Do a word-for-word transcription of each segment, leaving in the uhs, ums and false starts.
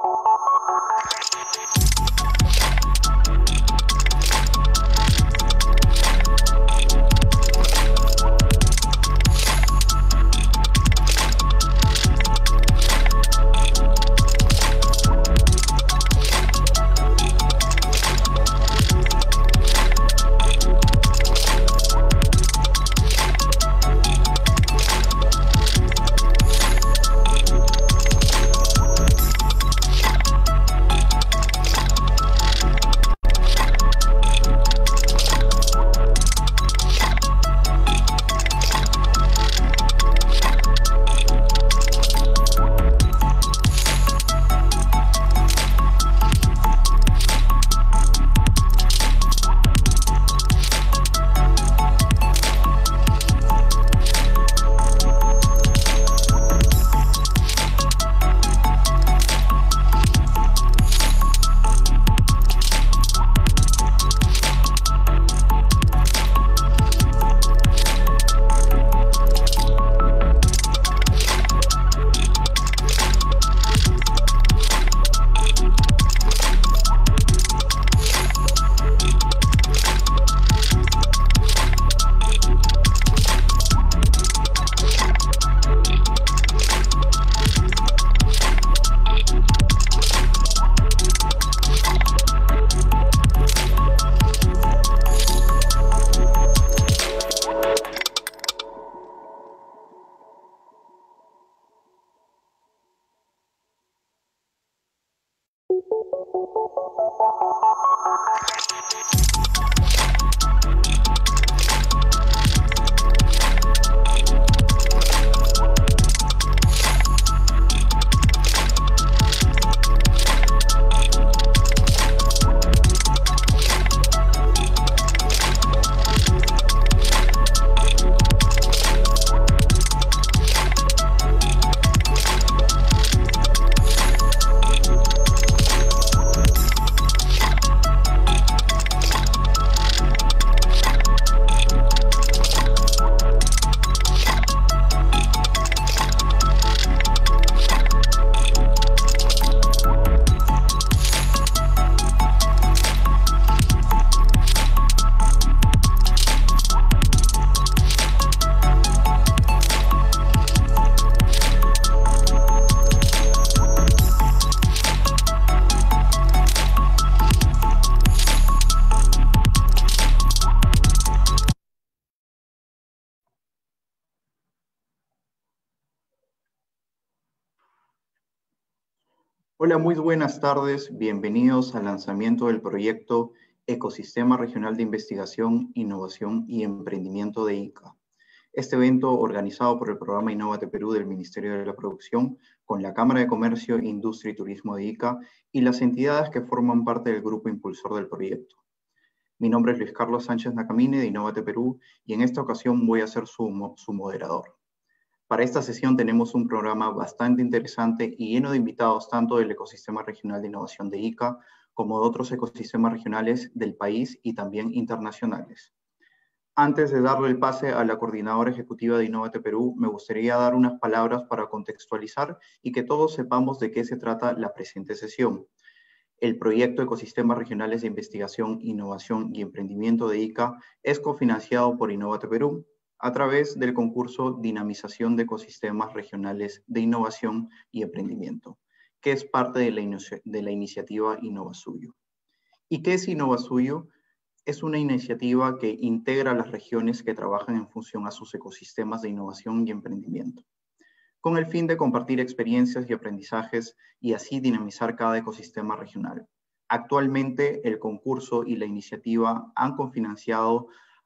Hola, muy buenas tardes. Bienvenidos al lanzamiento del proyecto Ecosistema Regional de Investigación, Innovación y Emprendimiento de I C A. Este evento, organizado por el programa Innovate Perú del Ministerio de la Producción, con la Cámara de Comercio, Industria y Turismo de I C A y las entidades que forman parte del grupo impulsor del proyecto. Mi nombre es Luis Carlos Sánchez Nacamine de Innovate Perú y en esta ocasión voy a ser su, su moderador. Para esta sesión tenemos un programa bastante interesante y lleno de invitados tanto del Ecosistema Regional de Innovación de I C A como de otros ecosistemas regionales del país y también internacionales. Antes de darle el pase a la coordinadora ejecutiva de Innovate Perú, me gustaría dar unas palabras para contextualizar y que todos sepamos de qué se trata la presente sesión. El proyecto Ecosistemas Regionales de Investigación, Innovación y Emprendimiento de I C A es cofinanciado por Innovate Perú a través del concurso Dinamización de Ecosistemas Regionales de Innovación y Emprendimiento, que es parte de la, de la iniciativa InnovaSuyo. ¿Y qué es InnovaSuyo? Es una iniciativa que integra a las regiones que trabajan en función a sus ecosistemas de innovación y emprendimiento, con el fin de compartir experiencias y aprendizajes y así dinamizar cada ecosistema regional. Actualmente, el concurso y la iniciativa han cofinanciado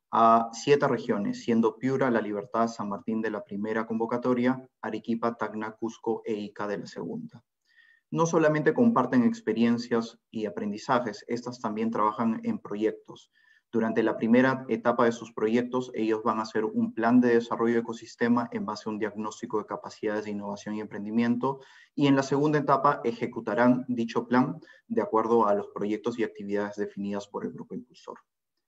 a siete regiones, siendo Piura, La Libertad, San Martín de la primera convocatoria, Arequipa, Tacna, Cusco e Ica de la segunda. No solamente comparten experiencias y aprendizajes, estas también trabajan en proyectos. Durante la primera etapa de sus proyectos, ellos van a hacer un plan de desarrollo de ecosistema en base a un diagnóstico de capacidades de innovación y emprendimiento, y en la segunda etapa ejecutarán dicho plan de acuerdo a los proyectos y actividades definidas por el grupo impulsor.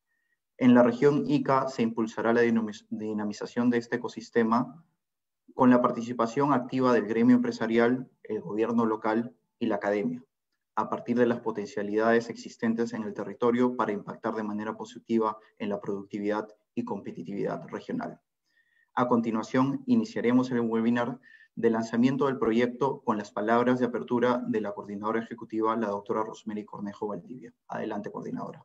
En la región I C A se impulsará la dinamización de este ecosistema con la participación activa del gremio empresarial, el gobierno local y la academia, a partir de las potencialidades existentes en el territorio para impactar de manera positiva en la productividad y competitividad regional. A continuación, iniciaremos el webinar de lanzamiento del proyecto con las palabras de apertura de la coordinadora ejecutiva, la doctora Rosemary Cornejo Valdivia. Adelante, coordinadora.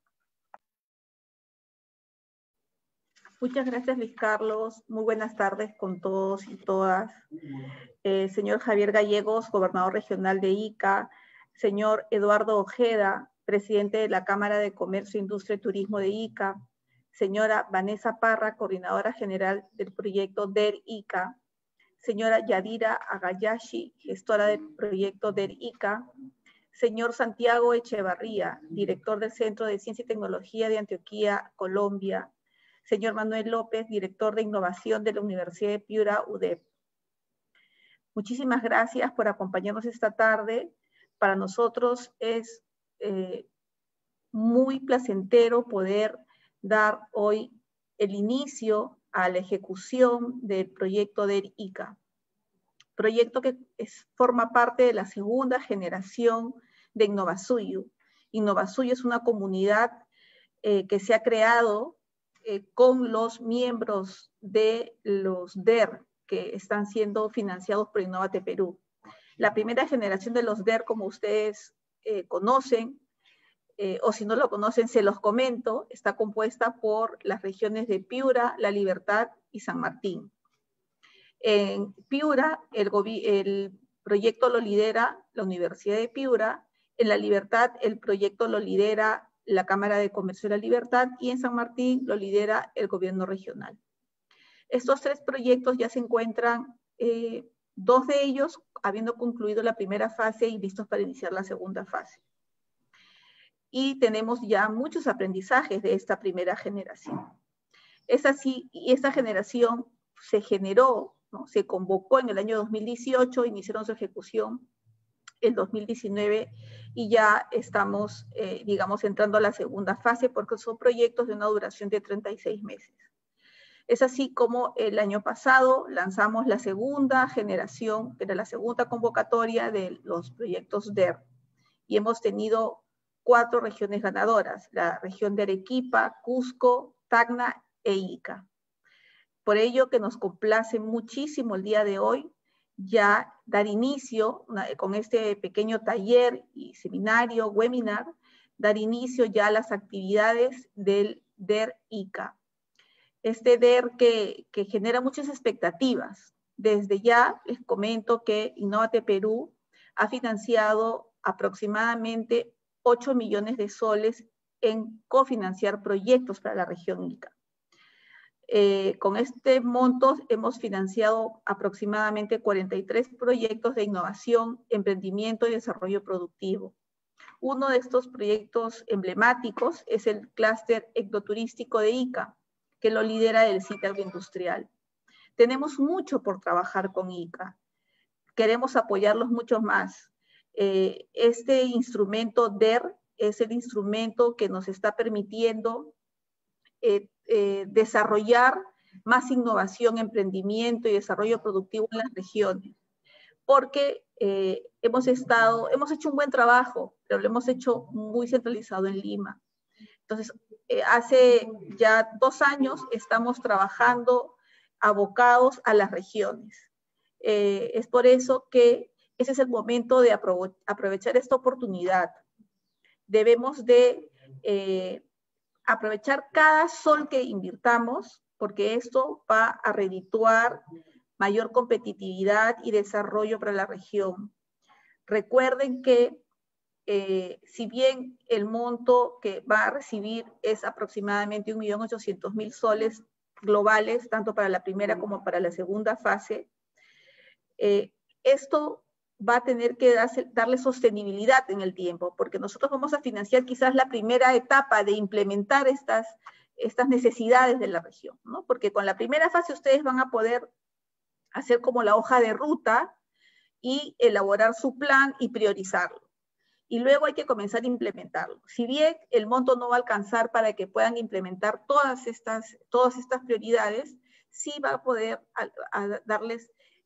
Muchas gracias, Luis Carlos. Muy buenas tardes con todos y todas. Eh, señor Javier Gallegos, gobernador regional de Ica, señor Eduardo Ojeda, presidente de la Cámara de Comercio, Industria y Turismo de Ica, señora Vanessa Parra, coordinadora general del proyecto D E R Ica, señora Yadira Agayashi, gestora del proyecto D E R Ica, señor Santiago Echevarría, director del Centro de Ciencia y Tecnología de Antioquia, Colombia, señor Manuel López, director de Innovación de la Universidad de Piura, U D E P. Muchísimas gracias por acompañarnos esta tarde. Para nosotros es eh, muy placentero poder dar hoy el inicio a la ejecución del proyecto D E R Ica. Proyecto que es, forma parte de la segunda generación de Innovasuyu. Innovasuyu es una comunidad eh, que se ha creado eh, con los miembros de los D E R que están siendo financiados por Innovate Perú. La primera generación de los D E R, como ustedes eh, conocen, eh, o si no lo conocen, se los comento, está compuesta por las regiones de Piura, La Libertad y San Martín. En Piura, el, el proyecto lo lidera la Universidad de Piura, en La Libertad el proyecto lo lidera la Cámara de Comercio de La Libertad y en San Martín lo lidera el gobierno regional. Estos tres proyectos ya se encuentran, eh, dos de ellos habiendo concluido la primera fase y listos para iniciar la segunda fase. Y tenemos ya muchos aprendizajes de esta primera generación. Es así, y esta generación se generó, ¿no? Se convocó en el año dos mil dieciocho, iniciaron su ejecución el dos mil diecinueve y ya estamos, eh, digamos, entrando a la segunda fase porque son proyectos de una duración de treinta y seis meses. Es así como el año pasado lanzamos la segunda generación, que era la segunda convocatoria de los proyectos D E R. Y hemos tenido cuatro regiones ganadoras, la región de Arequipa, Cusco, Tacna e Ica. Por ello que nos complace muchísimo el día de hoy ya dar inicio una, con este pequeño taller y seminario, webinar, dar inicio ya a las actividades del D E R Ica. Este D E R que, que genera muchas expectativas. Desde ya les comento que Innovate Perú ha financiado aproximadamente ocho millones de soles en cofinanciar proyectos para la región Ica. Eh, con este monto hemos financiado aproximadamente cuarenta y tres proyectos de innovación, emprendimiento y desarrollo productivo. Uno de estos proyectos emblemáticos es el clúster ectoturístico de Ica, que lo lidera el C I T Agroindustrial. Tenemos mucho por trabajar con Ica. Queremos apoyarlos mucho más. Eh, este instrumento D E R es el instrumento que nos está permitiendo eh, eh, desarrollar más innovación, emprendimiento y desarrollo productivo en las regiones. Porque eh, hemos estado, hemos hecho un buen trabajo, pero lo hemos hecho muy centralizado en Lima. Entonces, eh, hace ya dos años estamos trabajando abocados a las regiones. Eh, es por eso que ese es el momento de aprove aprovechar esta oportunidad. Debemos de eh, aprovechar cada sol que invirtamos, porque esto va a redituar mayor competitividad y desarrollo para la región. Recuerden que eh, si bien el monto que va a recibir es aproximadamente un millón ochocientos mil soles globales, tanto para la primera como para la segunda fase, eh, esto va a tener que darse, darle sostenibilidad en el tiempo, porque nosotros vamos a financiar quizás la primera etapa de implementar estas, estas necesidades de la región, ¿no? Porque con la primera fase ustedes van a poder hacer como la hoja de ruta y elaborar su plan y priorizarlo. Y luego hay que comenzar a implementarlo. Si bien el monto no va a alcanzar para que puedan implementar todas estas, todas estas prioridades, sí va a poder a, a darles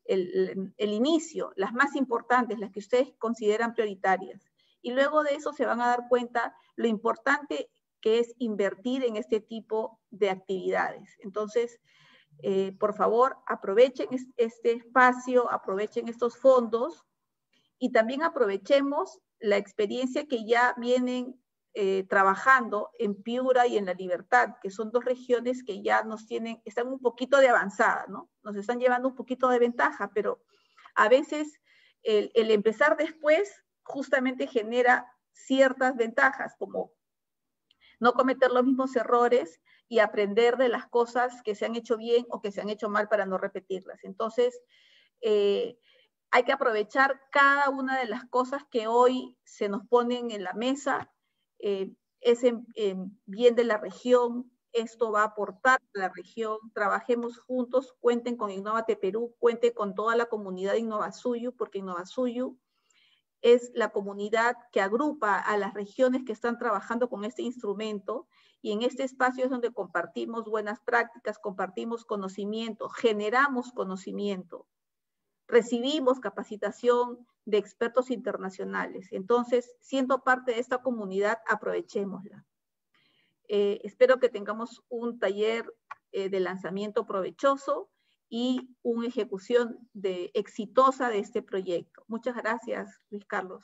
el, el inicio, las más importantes, las que ustedes consideran prioritarias. Y luego de eso se van a dar cuenta lo importante que es invertir en este tipo de actividades. Entonces, eh, por favor, aprovechen este espacio, aprovechen estos fondos y también aprovechemos la experiencia que ya vienen eh, trabajando en Piura y en La Libertad, que son dos regiones que ya nos tienen, están un poquito de avanzada, ¿no? Nos están llevando un poquito de ventaja, pero a veces el, el empezar después justamente genera ciertas ventajas, como no cometer los mismos errores y aprender de las cosas que se han hecho bien o que se han hecho mal para no repetirlas. Entonces, eh, hay que aprovechar cada una de las cosas que hoy se nos ponen en la mesa, eh, es en, en bien de la región, esto va a aportar a la región, trabajemos juntos, cuenten con Innovate Perú, cuenten con toda la comunidad de Innovasuyu, porque Innovasuyu es la comunidad que agrupa a las regiones que están trabajando con este instrumento, y en este espacio es donde compartimos buenas prácticas, compartimos conocimiento, generamos conocimiento, recibimos capacitación de expertos internacionales. Entonces, siendo parte de esta comunidad, aprovechémosla. Eh, espero que tengamos un taller eh, de lanzamiento provechoso y una ejecución de, exitosa de este proyecto. Muchas gracias, Luis Carlos.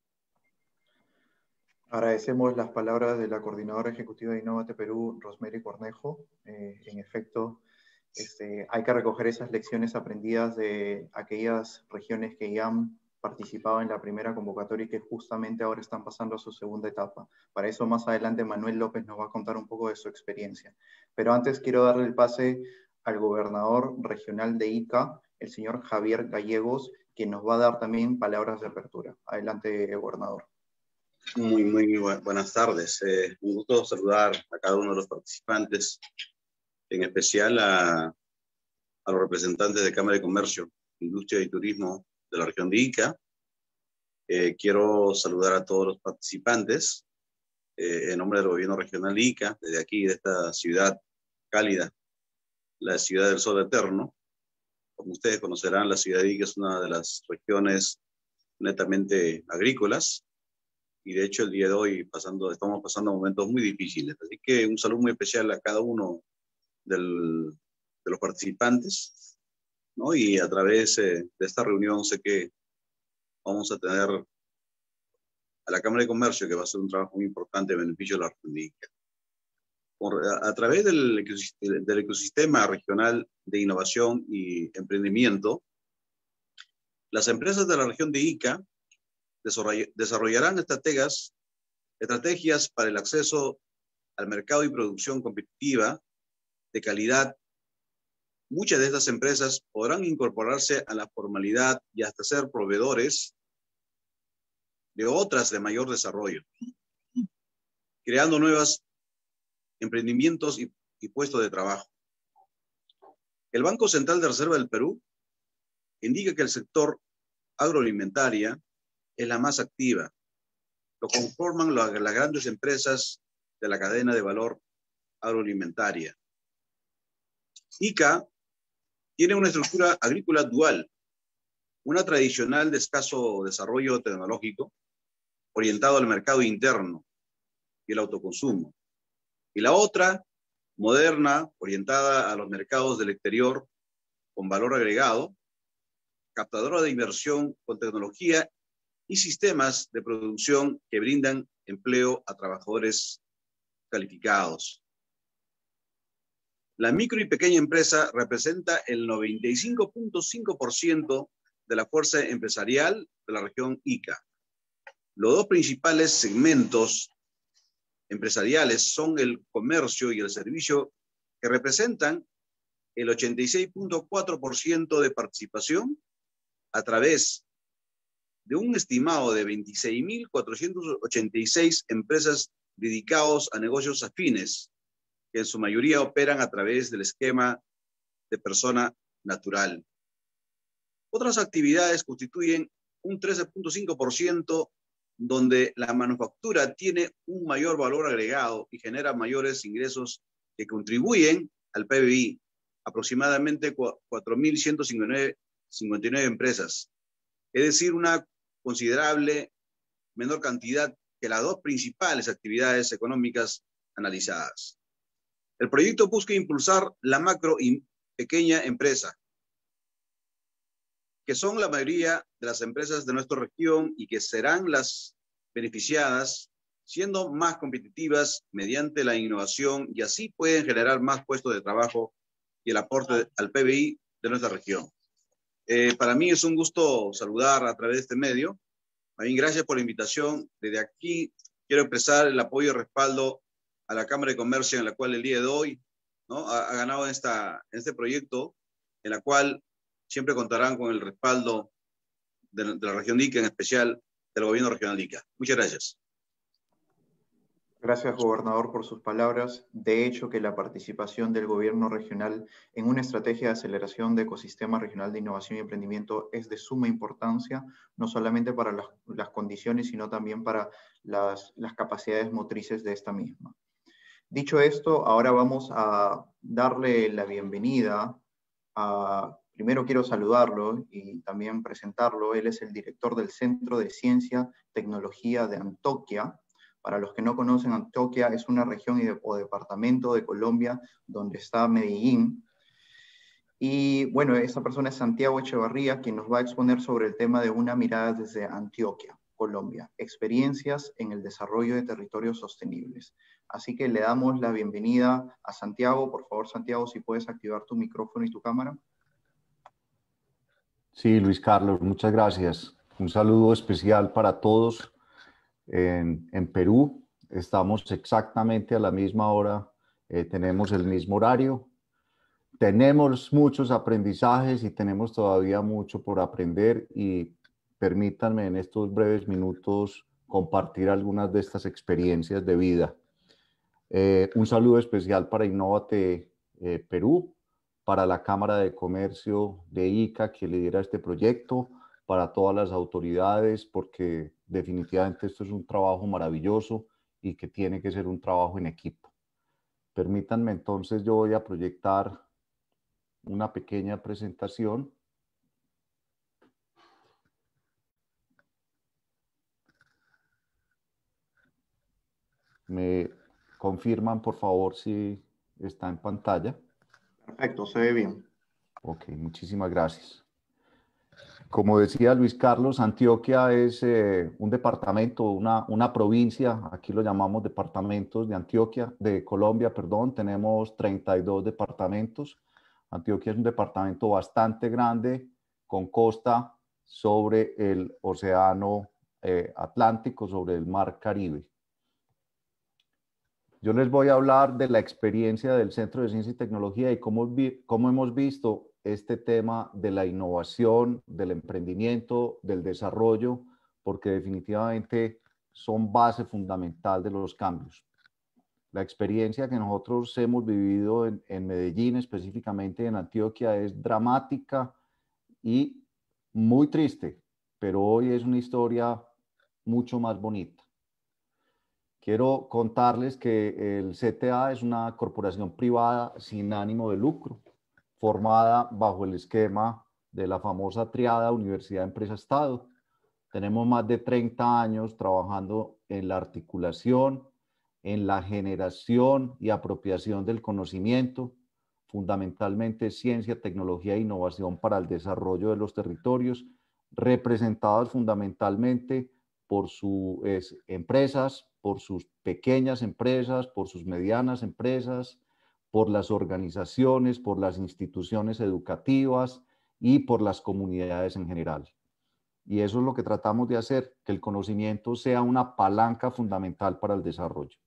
Agradecemos las palabras de la coordinadora ejecutiva de Innovate Perú, Rosemary Cornejo. Eh, en efecto, este, hay que recoger esas lecciones aprendidas de aquellas regiones que ya han participado en la primera convocatoria y que justamente ahora están pasando a su segunda etapa. Para eso más adelante Manuel López nos va a contar un poco de su experiencia. Pero antes quiero darle el pase al gobernador regional de Ica, el señor Javier Gallegos, quien nos va a dar también palabras de apertura. Adelante, gobernador. Muy, muy bu buenas tardes. Eh, un gusto saludar a cada uno de los participantes, en especial a, a los representantes de Cámara de Comercio, Industria y Turismo de la región de Ica. Eh, quiero saludar a todos los participantes eh, en nombre del gobierno regional de Ica, desde aquí, de esta ciudad cálida, la ciudad del sol eterno. Como ustedes conocerán, la ciudad de Ica es una de las regiones netamente agrícolas, y de hecho el día de hoy pasando, estamos pasando momentos muy difíciles. Así que un saludo muy especial a cada uno del, de los participantes, ¿no? Y a través eh, de esta reunión sé que vamos a tener a la Cámara de Comercio, que va a hacer un trabajo muy importante en beneficio de la región de Ica. A, a través del ecosistema, del ecosistema regional de innovación y emprendimiento, las empresas de la región de Ica desarrollarán estrategias, estrategias para el acceso al mercado y producción competitiva de calidad. Muchas de estas empresas podrán incorporarse a la formalidad y hasta ser proveedores de otras de mayor desarrollo, creando nuevos emprendimientos y, y puestos de trabajo. El Banco Central de Reserva del Perú indica que el sector agroalimentaria es la más activa. Lo conforman las, las grandes empresas de la cadena de valor agroalimentaria. Ica tiene una estructura agrícola dual, una tradicional de escaso desarrollo tecnológico, orientado al mercado interno y el autoconsumo, y la otra, moderna, orientada a los mercados del exterior, con valor agregado, captadora de inversión con tecnología y sistemas de producción que brindan empleo a trabajadores calificados. La micro y pequeña empresa representa el noventa y cinco punto cinco por ciento de la fuerza empresarial de la región Ica. Los dos principales segmentos empresariales son el comercio y el servicio, que representan el ochenta y seis punto cuatro por ciento de participación a través de un estimado de veintiséis mil cuatrocientas ochenta y seis empresas dedicadas a negocios afines, que en su mayoría operan a través del esquema de persona natural. Otras actividades constituyen un trece punto cinco por ciento, donde la manufactura tiene un mayor valor agregado y genera mayores ingresos que contribuyen al P B I, aproximadamente cuatro mil ciento cincuenta y nueve cincuenta y nueve empresas, es decir, una considerable menor cantidad que las dos principales actividades económicas analizadas. El proyecto busca impulsar la macro y pequeña empresa, que son la mayoría de las empresas de nuestra región y que serán las beneficiadas, siendo más competitivas mediante la innovación, y así pueden generar más puestos de trabajo y el aporte al P B I de nuestra región. Eh, para mí es un gusto saludar a través de este medio. También gracias por la invitación. Desde aquí quiero expresar el apoyo y respaldo a la Cámara de Comercio, en la cual el día de hoy, ¿no?, ha, ha ganado esta, este proyecto, en la cual siempre contarán con el respaldo de, de la región de Ica, en especial del gobierno regional de Ica. Muchas gracias. Gracias, gobernador, por sus palabras. De hecho, que la participación del gobierno regional en una estrategia de aceleración de ecosistema regional de innovación y emprendimiento es de suma importancia, no solamente para las, las condiciones, sino también para las, las capacidades motrices de esta misma. Dicho esto, ahora vamos a darle la bienvenida a... Primero quiero saludarlo y también presentarlo. Él es el director del Centro de Ciencia y Tecnología de Antioquia. Para los que no conocen, Antioquia es una región y de, o departamento de Colombia donde está Medellín. Y bueno, esta persona es Santiago Echevarría, quien nos va a exponer sobre el tema de una mirada desde Antioquia, Colombia, experiencias en el desarrollo de territorios sostenibles. Así que le damos la bienvenida a Santiago. Por favor, Santiago, si puedes activar tu micrófono y tu cámara. Sí, Luis Carlos, muchas gracias. Un saludo especial para todos en, en Perú. Estamos exactamente a la misma hora, eh, tenemos el mismo horario. Tenemos muchos aprendizajes y tenemos todavía mucho por aprender, y permítanme en estos breves minutos compartir algunas de estas experiencias de vida. Eh, un saludo especial para Innovate eh, Perú, para la Cámara de Comercio de Ica, que lidera este proyecto, para todas las autoridades, porque definitivamente esto es un trabajo maravilloso y que tiene que ser un trabajo en equipo. Permítanme entonces, yo voy a proyectar una pequeña presentación. ¿Me confirman, por favor, si está en pantalla? Perfecto, se ve bien. Ok, muchísimas gracias. Como decía Luis Carlos, Antioquia es eh, un departamento, una, una provincia, aquí lo llamamos departamentos de Antioquia, de Colombia, perdón. Tenemos treinta y dos departamentos. Antioquia es un departamento bastante grande, con costa sobre el océano eh, Atlántico, sobre el mar Caribe. Yo les voy a hablar de la experiencia del Centro de Ciencia y Tecnología y cómo, vi, cómo hemos visto este tema de la innovación, del emprendimiento, del desarrollo, porque definitivamente son base fundamental de los cambios. La experiencia que nosotros hemos vivido en, en Medellín, específicamente en Antioquia, es dramática y muy triste, pero hoy es una historia mucho más bonita. Quiero contarles que el C T A es una corporación privada sin ánimo de lucro, formada bajo el esquema de la famosa triada Universidad, Empresa, Estado. Tenemos más de treinta años trabajando en la articulación, en la generación y apropiación del conocimiento, fundamentalmente ciencia, tecnología e innovación para el desarrollo de los territorios, representados fundamentalmente por sus empresas, por sus pequeñas empresas, por sus medianas empresas, por las organizaciones, por las instituciones educativas y por las comunidades en general. Y eso es lo que tratamos de hacer, que el conocimiento sea una palanca fundamental para el desarrollo.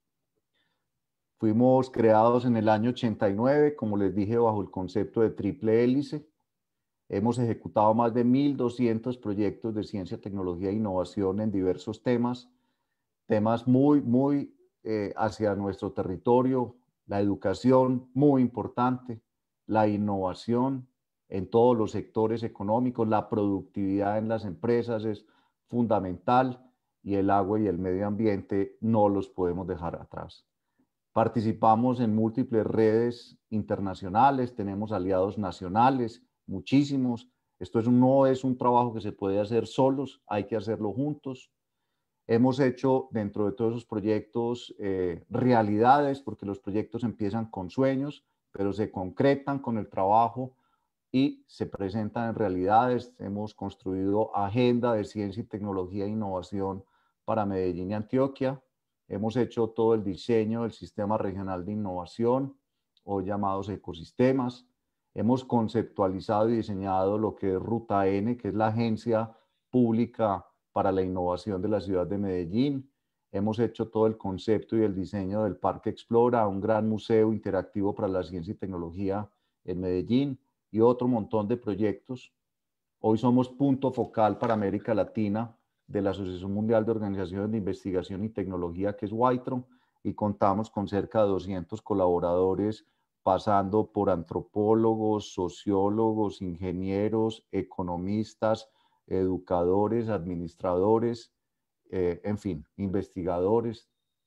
Fuimos creados en el año ochenta y nueve, como les dije, bajo el concepto de triple hélice. Hemos ejecutado más de mil doscientos proyectos de ciencia, tecnología e innovación en diversos temas, temas muy, muy eh, hacia nuestro territorio, la educación, muy importante, la innovación en todos los sectores económicos, la productividad en las empresas es fundamental, y el agua y el medio ambiente no los podemos dejar atrás. Participamos en múltiples redes internacionales, tenemos aliados nacionales, muchísimos, Esto es, no es un trabajo que se puede hacer solos, hay que hacerlo juntos. Hemos hecho dentro de todos esos proyectos eh, realidades, porque los proyectos empiezan con sueños, pero se concretan con el trabajo y se presentan en realidades. Hemos construido agenda de ciencia y tecnología e innovación para Medellín y Antioquia. Hemos hecho todo el diseño del sistema regional de innovación, o llamados ecosistemas. Hemos conceptualizado y diseñado lo que es Ruta N, que es la agencia pública para la innovación de la ciudad de Medellín. Hemos hecho todo el concepto y el diseño del Parque Explora, un gran museo interactivo para la ciencia y tecnología en Medellín, y otro montón de proyectos. Hoy somos punto focal para América Latina de la Asociación Mundial de Organizaciones de Investigación y Tecnología, que es WITRO, y contamos con cerca de doscientos colaboradores, pasando por antropólogos, sociólogos, ingenieros, economistas, educadores, administradores, eh, en fin, investigadores.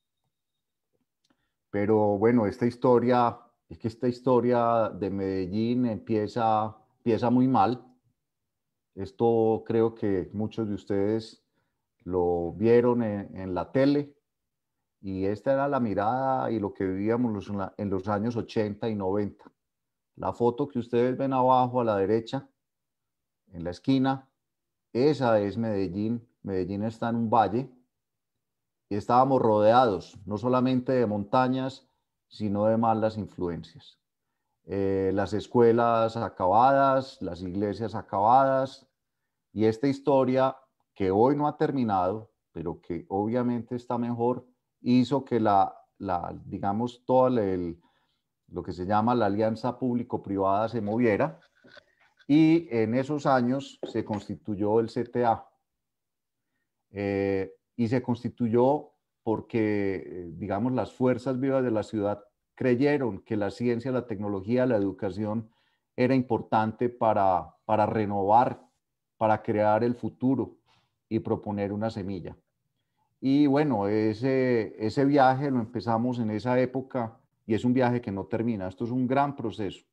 Pero bueno, esta historia, es que esta historia de Medellín empieza, empieza muy mal. Esto creo que muchos de ustedes lo vieron en, en la tele, y esta era la mirada y lo que vivíamos los, en los años ochenta y noventa. La foto que ustedes ven abajo a la derecha, en la esquina, esa es Medellín. Medellín está en un valle y estábamos rodeados no solamente de montañas, sino de malas influencias. Eh, las escuelas acabadas, las iglesias acabadas, y esta historia que hoy no ha terminado, pero que obviamente está mejor, hizo que la, la digamos, todo el, lo que se llama la alianza público-privada se moviera, y en esos años se constituyó el C T A. Eh, y se constituyó porque, digamos, las fuerzas vivas de la ciudad creyeron que la ciencia, la tecnología, la educación era importante para, para renovar, para crear el futuro y proponer una semilla. Y bueno, ese, ese viaje lo empezamos en esa época, y es un viaje que no termina. Esto es un gran proceso.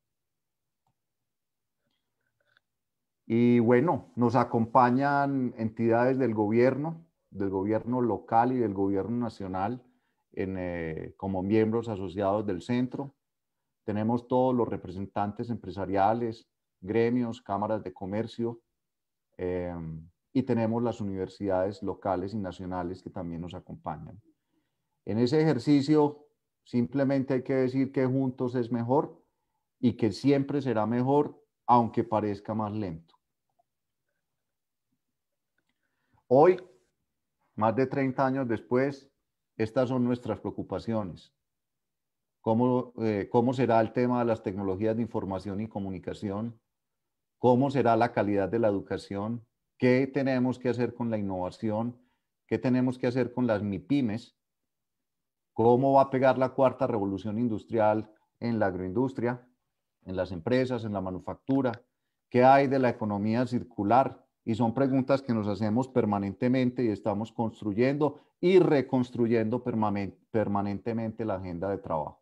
Y bueno, nos acompañan entidades del gobierno, del gobierno local y del gobierno nacional, en, eh, como miembros asociados del centro. Tenemos todos los representantes empresariales, gremios, cámaras de comercio, eh, y tenemos las universidades locales y nacionales que también nos acompañan. En ese ejercicio simplemente hay que decir que juntos es mejor, y que siempre será mejor, aunque parezca más lento. Hoy, más de treinta años después, estas son nuestras preocupaciones. ¿Cómo, eh, cómo será el tema de las tecnologías de información y comunicación? ¿Cómo será la calidad de la educación? ¿Qué tenemos que hacer con la innovación? ¿Qué tenemos que hacer con las MIPYMES? ¿Cómo va a pegar la cuarta revolución industrial en la agroindustria, en las empresas, en la manufactura? ¿Qué hay de la economía circular? Y son preguntas que nos hacemos permanentemente, y estamos construyendo y reconstruyendo permanentemente la agenda de trabajo.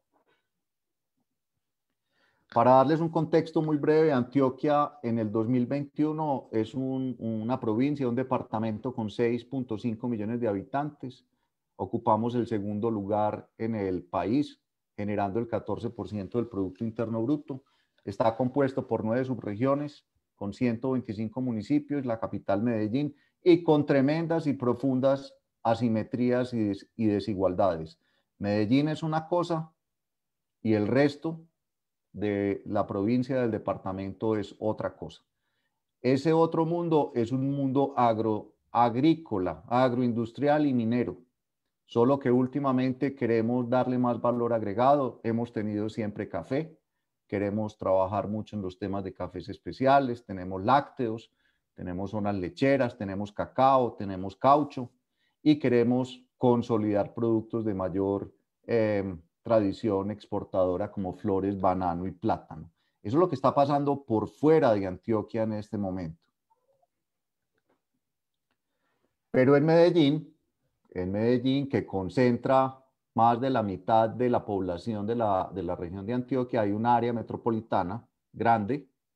Para darles un contexto muy breve, Antioquia en el dos mil veintiuno es un, una provincia, un departamento con seis punto cinco millones de habitantes. Ocupamos el segundo lugar en el país, generando el catorce por ciento del Producto Interno Bruto. Está compuesto por nueve subregiones, con ciento veinticinco municipios, la capital Medellín, y con tremendas y profundas asimetrías y, des y desigualdades. Medellín es una cosa y el resto de la provincia, del departamento, es otra cosa. Ese otro mundo es un mundo agro, agrícola, agroindustrial y minero, solo que últimamente queremos darle más valor agregado. Hemos tenido siempre café, queremos trabajar mucho en los temas de cafés especiales, tenemos lácteos, tenemos zonas lecheras, tenemos cacao, tenemos caucho, y queremos consolidar productos de mayor eh, tradición exportadora como flores, banano y plátano. Eso es lo que está pasando por fuera de Antioquia en este momento. Pero en Medellín, en Medellín, que concentra más de la mitad de la población de la, de la región de Antioquia, hay un área metropolitana grande,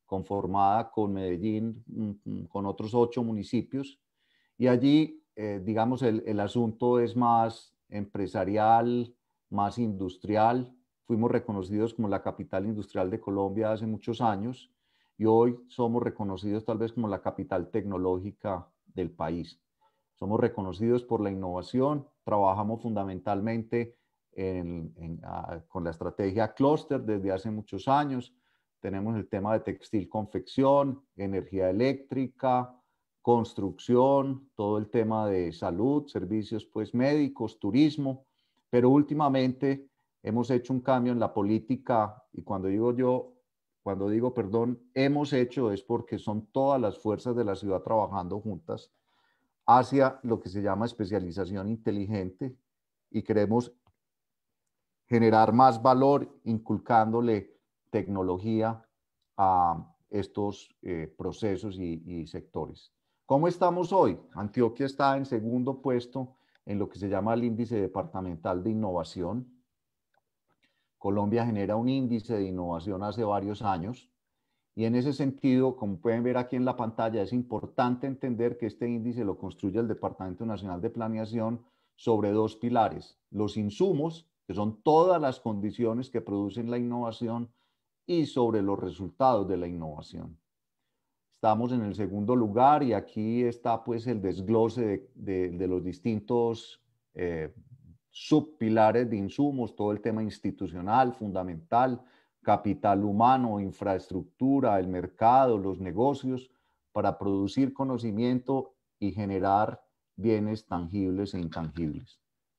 conformada con Medellín, con otros ocho municipios. Y allí, eh, digamos, el, el asunto es más empresarial, más industrial. Fuimos reconocidos como la capital industrial de Colombia hace muchos años y hoy somos reconocidos tal vez como la capital tecnológica del país. Somos reconocidos por la innovación, trabajamos fundamentalmente en, en, a, con la estrategia Cluster desde hace muchos años. Tenemos el tema de textil, confección, energía eléctrica, construcción, todo el tema de salud, servicios pues médicos, turismo, pero últimamente hemos hecho un cambio en la política y cuando digo yo, cuando digo perdón, hemos hecho es porque son todas las fuerzas de la ciudad trabajando juntas hacia lo que se llama especialización inteligente y queremos generar más valor inculcándole tecnología a estos eh, procesos y, y sectores. ¿Cómo estamos hoy? Antioquia está en segundo puesto en lo que se llama el índice departamental de innovación. Colombia genera un índice de innovación hace varios años y en ese sentido, como pueden ver aquí en la pantalla, es importante entender que este índice lo construye el Departamento Nacional de Planeación sobre dos pilares: los insumos, que son todas las condiciones que producen la innovación, y sobre los resultados de la innovación. Estamos en el segundo lugar y aquí está pues el desglose de, de, de los distintos eh, subpilares de insumos, todo el tema institucional, fundamental, capital humano, infraestructura, el mercado, los negocios, para producir conocimiento y generar bienes tangibles e intangibles.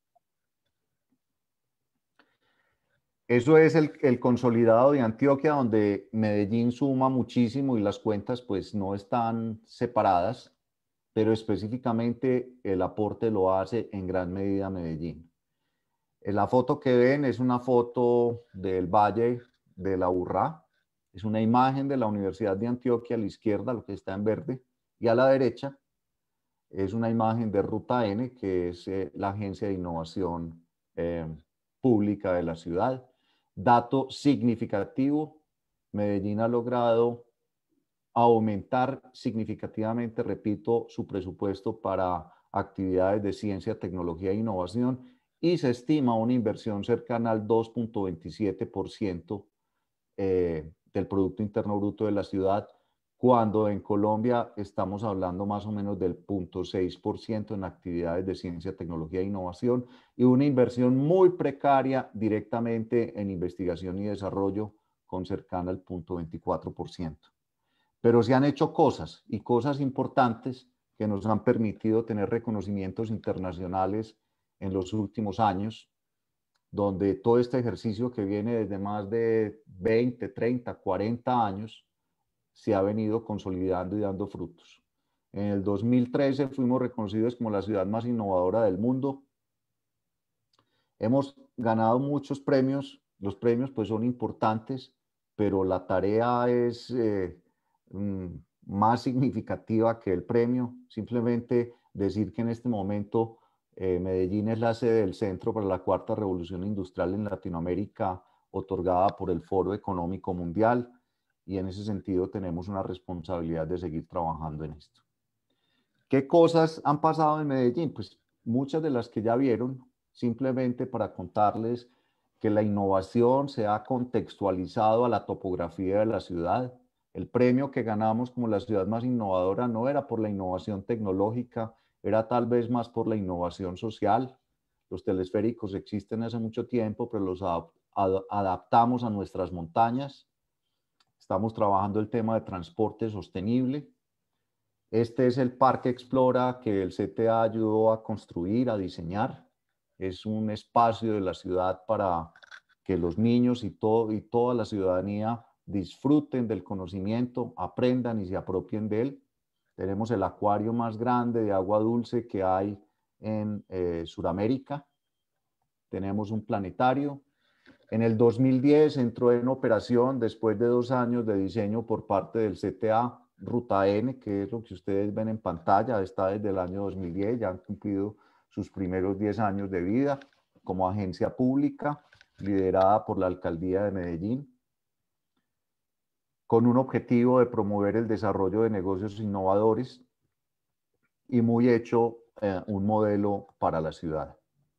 Eso es el, el consolidado de Antioquia, donde Medellín suma muchísimo y las cuentas pues no están separadas, pero específicamente el aporte lo hace en gran medida Medellín. La foto que ven es una foto del Valle de la Urrá, es una imagen de la Universidad de Antioquia a la izquierda, lo que está en verde, y a la derecha es una imagen de Ruta N, que es eh, la agencia de innovación eh, pública de la ciudad. Dato significativo, Medellín ha logrado aumentar significativamente, repito, su presupuesto para actividades de ciencia, tecnología e innovación y se estima una inversión cercana al dos punto veintisiete por ciento eh, del Producto Interno Bruto de la ciudad, cuando en Colombia estamos hablando más o menos del cero punto seis por ciento en actividades de ciencia, tecnología e innovación y una inversión muy precaria directamente en investigación y desarrollo con cercana al cero punto veinticuatro por ciento. Pero se han hecho cosas y cosas importantes que nos han permitido tener reconocimientos internacionales en los últimos años, donde todo este ejercicio que viene desde más de veinte, treinta, cuarenta años se ha venido consolidando y dando frutos. En el dos mil trece fuimos reconocidos como la ciudad más innovadora del mundo. Hemos ganado muchos premios. Los premios pues son importantes, pero la tarea es eh, más significativa que el premio. Simplemente decir que en este momento eh, Medellín es la sede del Centro para la Cuarta Revolución Industrial en Latinoamérica, otorgada por el Foro Económico Mundial, y en ese sentido tenemos una responsabilidad de seguir trabajando en esto. ¿Qué cosas han pasado en Medellín? Pues muchas de las que ya vieron, simplemente para contarles que la innovación se ha contextualizado a la topografía de la ciudad. El premio que ganamos como la ciudad más innovadora no era por la innovación tecnológica, era tal vez más por la innovación social. Los telesféricos existen hace mucho tiempo, pero los ad ad adaptamos a nuestras montañas. Estamos trabajando el tema de transporte sostenible. Este es el Parque Explora que el C T A ayudó a construir, a diseñar. Es un espacio de la ciudad para que los niños y, todo, y toda la ciudadanía disfruten del conocimiento, aprendan y se apropien de él. Tenemos el acuario más grande de agua dulce que hay en eh, Sudamérica. Tenemos un planetario. En el dos mil diez entró en operación, después de dos años de diseño por parte del C T A, Ruta N, que es lo que ustedes ven en pantalla. Está desde el año dos mil diez, ya han cumplido sus primeros diez años de vida como agencia pública liderada por la Alcaldía de Medellín. con un objetivo de promover el desarrollo de negocios innovadores y muy hecho eh, un modelo para la ciudad.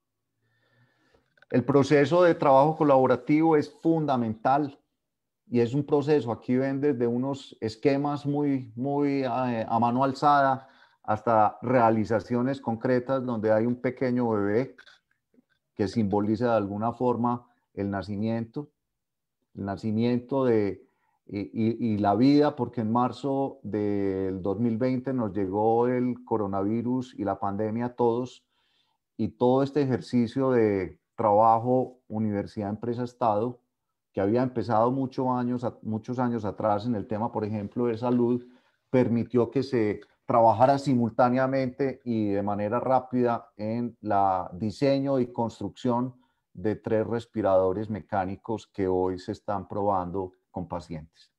El proceso de trabajo colaborativo es fundamental y es un proceso, aquí ven desde unos esquemas muy, muy eh, a mano alzada hasta realizaciones concretas donde hay un pequeño bebé que simboliza de alguna forma el nacimiento, el nacimiento de, y, y, y la vida, porque en marzo del dos mil veinte nos llegó el coronavirus y la pandemia a todos, y todo este ejercicio de trabajo, universidad, empresa, Estado, que había empezado muchos años, muchos años atrás en el tema, por ejemplo, de salud, permitió que se trabajara simultáneamente y de manera rápida en la diseño y construcción de tres respiradores mecánicos que hoy se están probando con pacientes.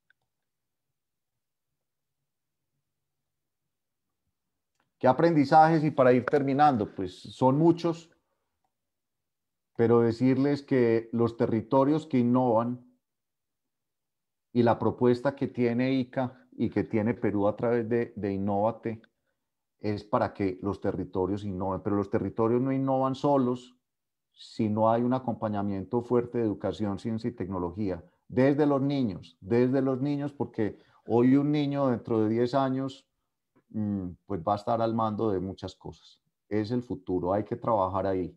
¿Qué aprendizajes? Y para ir terminando, pues son muchos, pero decirles que los territorios que innovan y la propuesta que tiene I C A y que tiene Perú a través de, de Innovate es para que los territorios innoven, pero los territorios no innovan solos si no hay un acompañamiento fuerte de educación, ciencia y tecnología, desde los niños, desde los niños, porque hoy un niño dentro de diez años pues va a estar al mando de muchas cosas. Es el futuro, hay que trabajar ahí.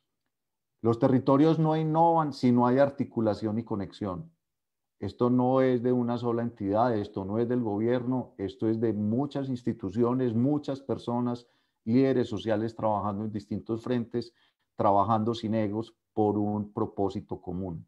Los territorios no innovan si no hay articulación y conexión. Esto no es de una sola entidad, esto no es del gobierno, esto es de muchas instituciones, muchas personas, líderes sociales trabajando en distintos frentes, trabajando sin egos por un propósito común.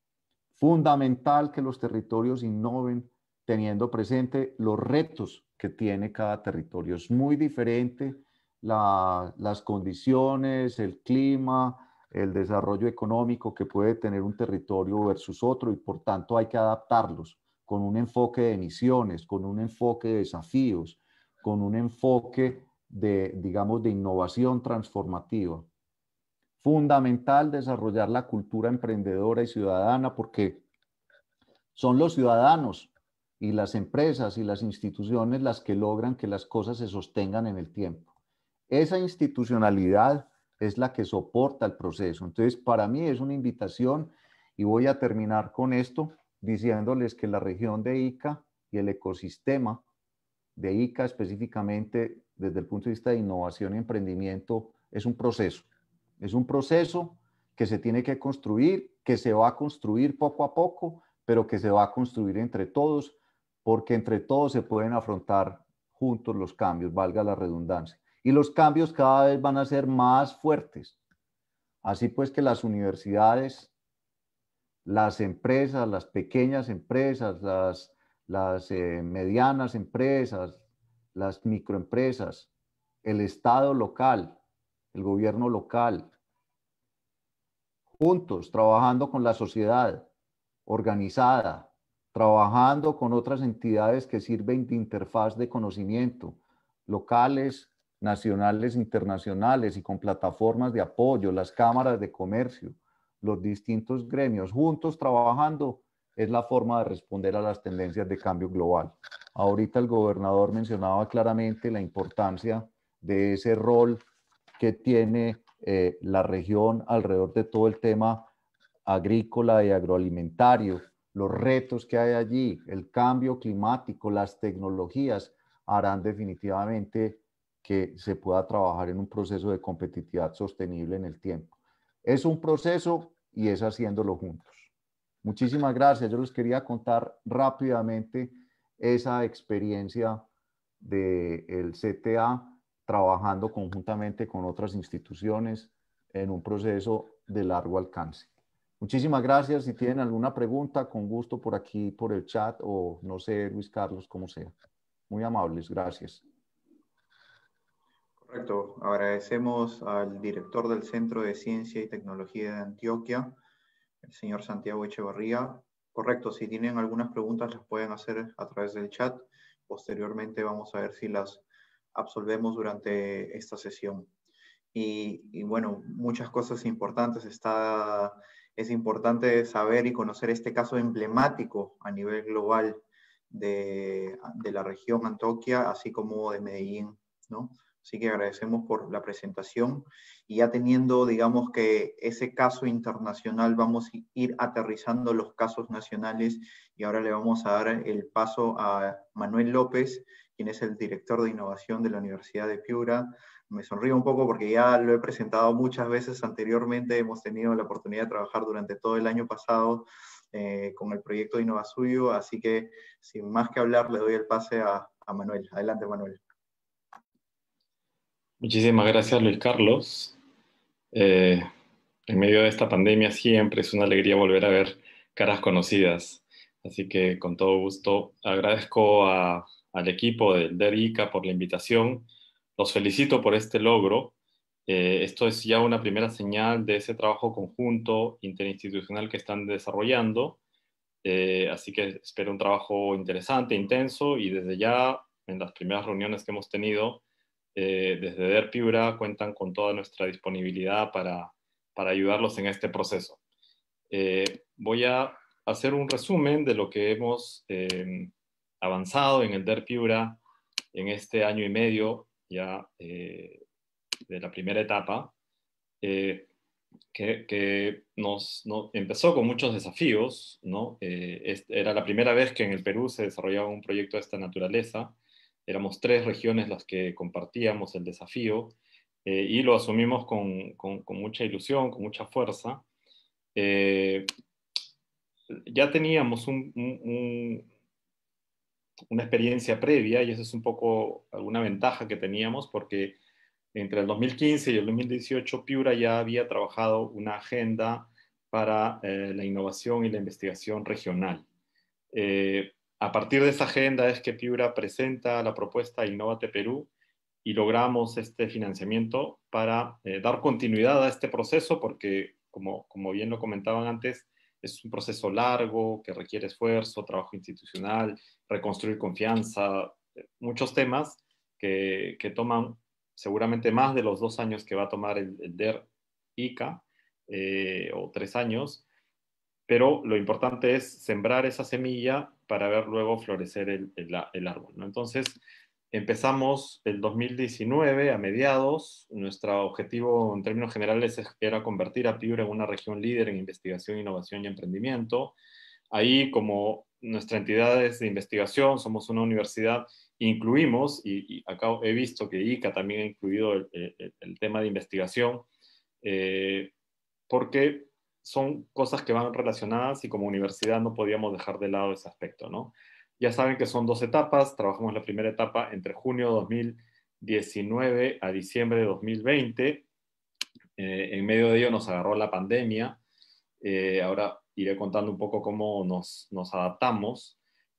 Fundamental que los territorios innoven teniendo presente los retos que tiene cada territorio. Es muy diferente la, las condiciones, el clima, el desarrollo económico que puede tener un territorio versus otro y por tanto hay que adaptarlos con un enfoque de misiones, con un enfoque de desafíos, con un enfoque de, digamos, de innovación transformativa. Fundamental desarrollar la cultura emprendedora y ciudadana porque son los ciudadanos y las empresas y las instituciones las que logran que las cosas se sostengan en el tiempo. Esa institucionalidad es la que soporta el proceso. Entonces, para mí es una invitación y voy a terminar con esto diciéndoles que la región de Ica y el ecosistema de Ica específicamente desde el punto de vista de innovación y emprendimiento es un proceso. Es un proceso que se tiene que construir, que se va a construir poco a poco, pero que se va a construir entre todos, porque entre todos se pueden afrontar juntos los cambios, valga la redundancia. Y los cambios cada vez van a ser más fuertes. Así pues que las universidades, las empresas, las pequeñas empresas, las, las eh, medianas empresas, las microempresas, el Estado local, el gobierno local, juntos, trabajando con la sociedad organizada, trabajando con otras entidades que sirven de interfaz de conocimiento, locales, nacionales, internacionales y con plataformas de apoyo, las cámaras de comercio, los distintos gremios, juntos trabajando, es la forma de responder a las tendencias de cambio global. Ahorita el gobernador mencionaba claramente la importancia de ese rol que tiene eh, la región alrededor de todo el tema agrícola y agroalimentario, los retos que hay allí, el cambio climático, las tecnologías harán definitivamente que se pueda trabajar en un proceso de competitividad sostenible en el tiempo. Es un proceso y es haciéndolo juntos. Muchísimas gracias. Yo les quería contar rápidamente esa experiencia del C T A trabajando conjuntamente con otras instituciones en un proceso de largo alcance. Muchísimas gracias. Si tienen alguna pregunta, con gusto por aquí, por el chat o no sé, Luis Carlos, como sea. Muy amables. Gracias. Correcto. Agradecemos al director del Centro de Ciencia y Tecnología de Antioquia, el señor Santiago Echevarría. Correcto. Si tienen algunas preguntas, las pueden hacer a través del chat. Posteriormente vamos a ver si las absolvemos durante esta sesión. Y, y bueno, muchas cosas importantes. Está, es importante saber y conocer este caso emblemático a nivel global de, de la región Antioquia, así como de Medellín, ¿no? Así que agradecemos por la presentación y ya teniendo, digamos que ese caso internacional, vamos a ir aterrizando los casos nacionales y ahora le vamos a dar el paso a Manuel López, quien es el director de innovación de la Universidad de Piura. Me sonrío un poco porque ya lo he presentado muchas veces anteriormente, hemos tenido la oportunidad de trabajar durante todo el año pasado eh, con el proyecto de InnovaSuyo, así que sin más que hablar le doy el pase a, a Manuel. Adelante, Manuel. Muchísimas gracias, Luis Carlos. Eh, en medio de esta pandemia siempre es una alegría volver a ver caras conocidas. Así que con todo gusto agradezco a, al equipo del D E R I C A por la invitación. Los felicito por este logro. Eh, esto es ya una primera señal de ese trabajo conjunto interinstitucional que están desarrollando. Eh, así que espero un trabajo interesante, intenso, y desde ya en las primeras reuniones que hemos tenido, Eh, desde D E R Piura cuentan con toda nuestra disponibilidad para, para ayudarlos en este proceso. Eh, voy a hacer un resumen de lo que hemos eh, avanzado en el D E R Piura en este año y medio ya eh, de la primera etapa, eh, que, que nos, no, empezó con muchos desafíos, ¿no? Eh, este, era la primera vez que en el Perú se desarrollaba un proyecto de esta naturaleza. Éramos tres regiones las que compartíamos el desafío eh, y lo asumimos con, con, con, mucha ilusión, con mucha fuerza. Eh, ya teníamos un, un, un, una experiencia previa y esa es un poco alguna ventaja que teníamos porque entre el dos mil quince y el dos mil dieciocho Piura ya había trabajado una agenda para eh, la innovación y la investigación regional. Eh, A partir de esa agenda es que Piura presenta la propuesta Innovate Perú y logramos este financiamiento para eh, dar continuidad a este proceso porque, como, como bien lo comentaban antes, es un proceso largo que requiere esfuerzo, trabajo institucional, reconstruir confianza, muchos temas que, que toman seguramente más de los dos años que va a tomar el, el D E R I C A, eh, o tres años, pero lo importante es sembrar esa semilla para ver luego florecer el, el, el árbol, ¿no? Entonces, empezamos el dos mil diecinueve a mediados. Nuestro objetivo en términos generales era convertir a Piura en una región líder en investigación, innovación y emprendimiento. Ahí, como nuestra entidad es de investigación, somos una universidad, incluimos, y, y acá he visto que I C A también ha incluido el, el, el tema de investigación, eh, porque son cosas que van relacionadas y como universidad no podíamos dejar de lado ese aspecto, ¿no? Ya saben que son dos etapas. Trabajamos la primera etapa entre junio de dos mil diecinueve a diciembre de dos mil veinte. Eh, en medio de ello nos agarró la pandemia. Eh, ahora iré contando un poco cómo nos, nos adaptamos.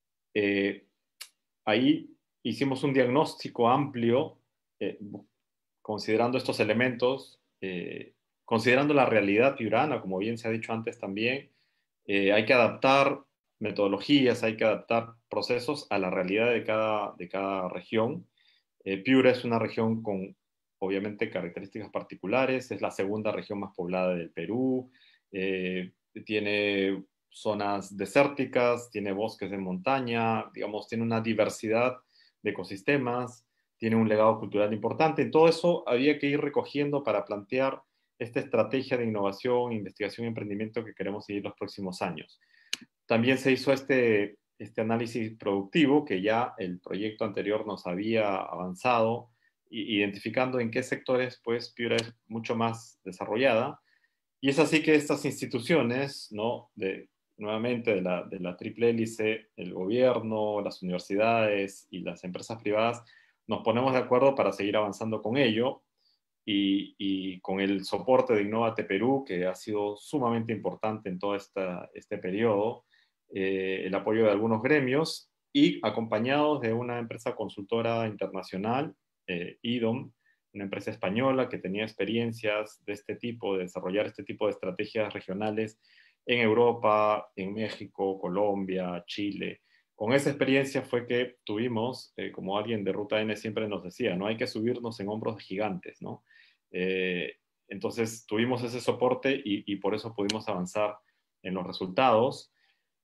Eh, ahí hicimos un diagnóstico amplio, eh, considerando estos elementos, eh, considerando la realidad piurana, como bien se ha dicho antes también. Eh, hay que adaptar metodologías, hay que adaptar procesos a la realidad de cada, de cada región. Eh, Piura es una región con, obviamente, características particulares, es la segunda región más poblada del Perú, eh, tiene zonas desérticas, tiene bosques de montaña, digamos, tiene una diversidad de ecosistemas, tiene un legado cultural importante. En todo eso había que ir recogiendo para plantear esta estrategia de innovación, investigación y emprendimiento que queremos seguir los próximos años. También se hizo este, este análisis productivo que ya el proyecto anterior nos había avanzado, identificando en qué sectores pues Piura es mucho más desarrollada. Y es así que estas instituciones, ¿no? de, nuevamente de la, de la triple hélice, el gobierno, las universidades y las empresas privadas, nos ponemos de acuerdo para seguir avanzando con ello. Y, y con el soporte de Innovate Perú, que ha sido sumamente importante en todo esta, este periodo, eh, el apoyo de algunos gremios y acompañados de una empresa consultora internacional, eh, I D O M, una empresa española que tenía experiencias de este tipo, de desarrollar este tipo de estrategias regionales en Europa, en México, Colombia, Chile. Con esa experiencia fue que tuvimos, eh, como alguien de Ruta N siempre nos decía, no hay que subirnos en hombros de gigantes, ¿no? Eh, entonces tuvimos ese soporte y, y por eso pudimos avanzar en los resultados.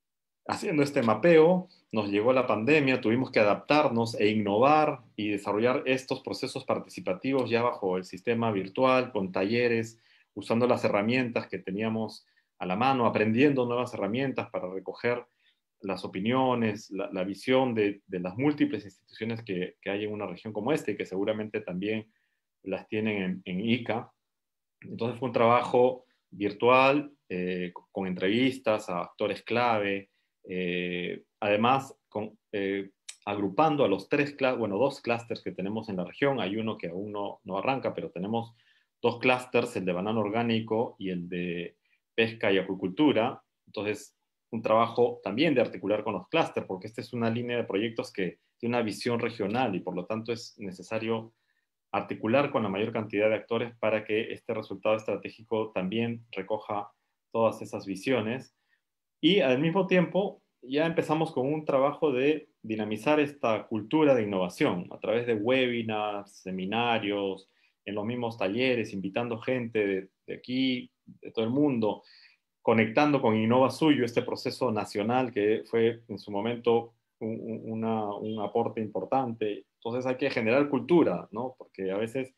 haciendo este mapeo, nos llegó la pandemia, tuvimos que adaptarnos e innovar y desarrollar estos procesos participativos ya bajo el sistema virtual, con talleres, usando las herramientas que teníamos a la mano, aprendiendo nuevas herramientas para recoger las opiniones, la, la visión de, de las múltiples instituciones que, que hay en una región como esta y que seguramente también las tienen en, en I C A. Entonces fue un trabajo virtual, eh, con entrevistas a actores clave, eh, además con, eh, agrupando a los tres, bueno, dos clústeres que tenemos en la región. Hay uno que aún no, no arranca, pero tenemos dos clústeres, el de banano orgánico y el de pesca y acuicultura. Entonces, un trabajo también de articular con los clústeres, porque esta es una línea de proyectos que tiene una visión regional y por lo tanto es necesario articular con la mayor cantidad de actores para que este resultado estratégico también recoja todas esas visiones. Y al mismo tiempo ya empezamos con un trabajo de dinamizar esta cultura de innovación a través de webinars, seminarios, en los mismos talleres, invitando gente de, de aquí, de todo el mundo, conectando con Innova Suyo, este proceso nacional que fue en su momento un, una, un aporte importante. Entonces hay que generar cultura, ¿no? Porque a veces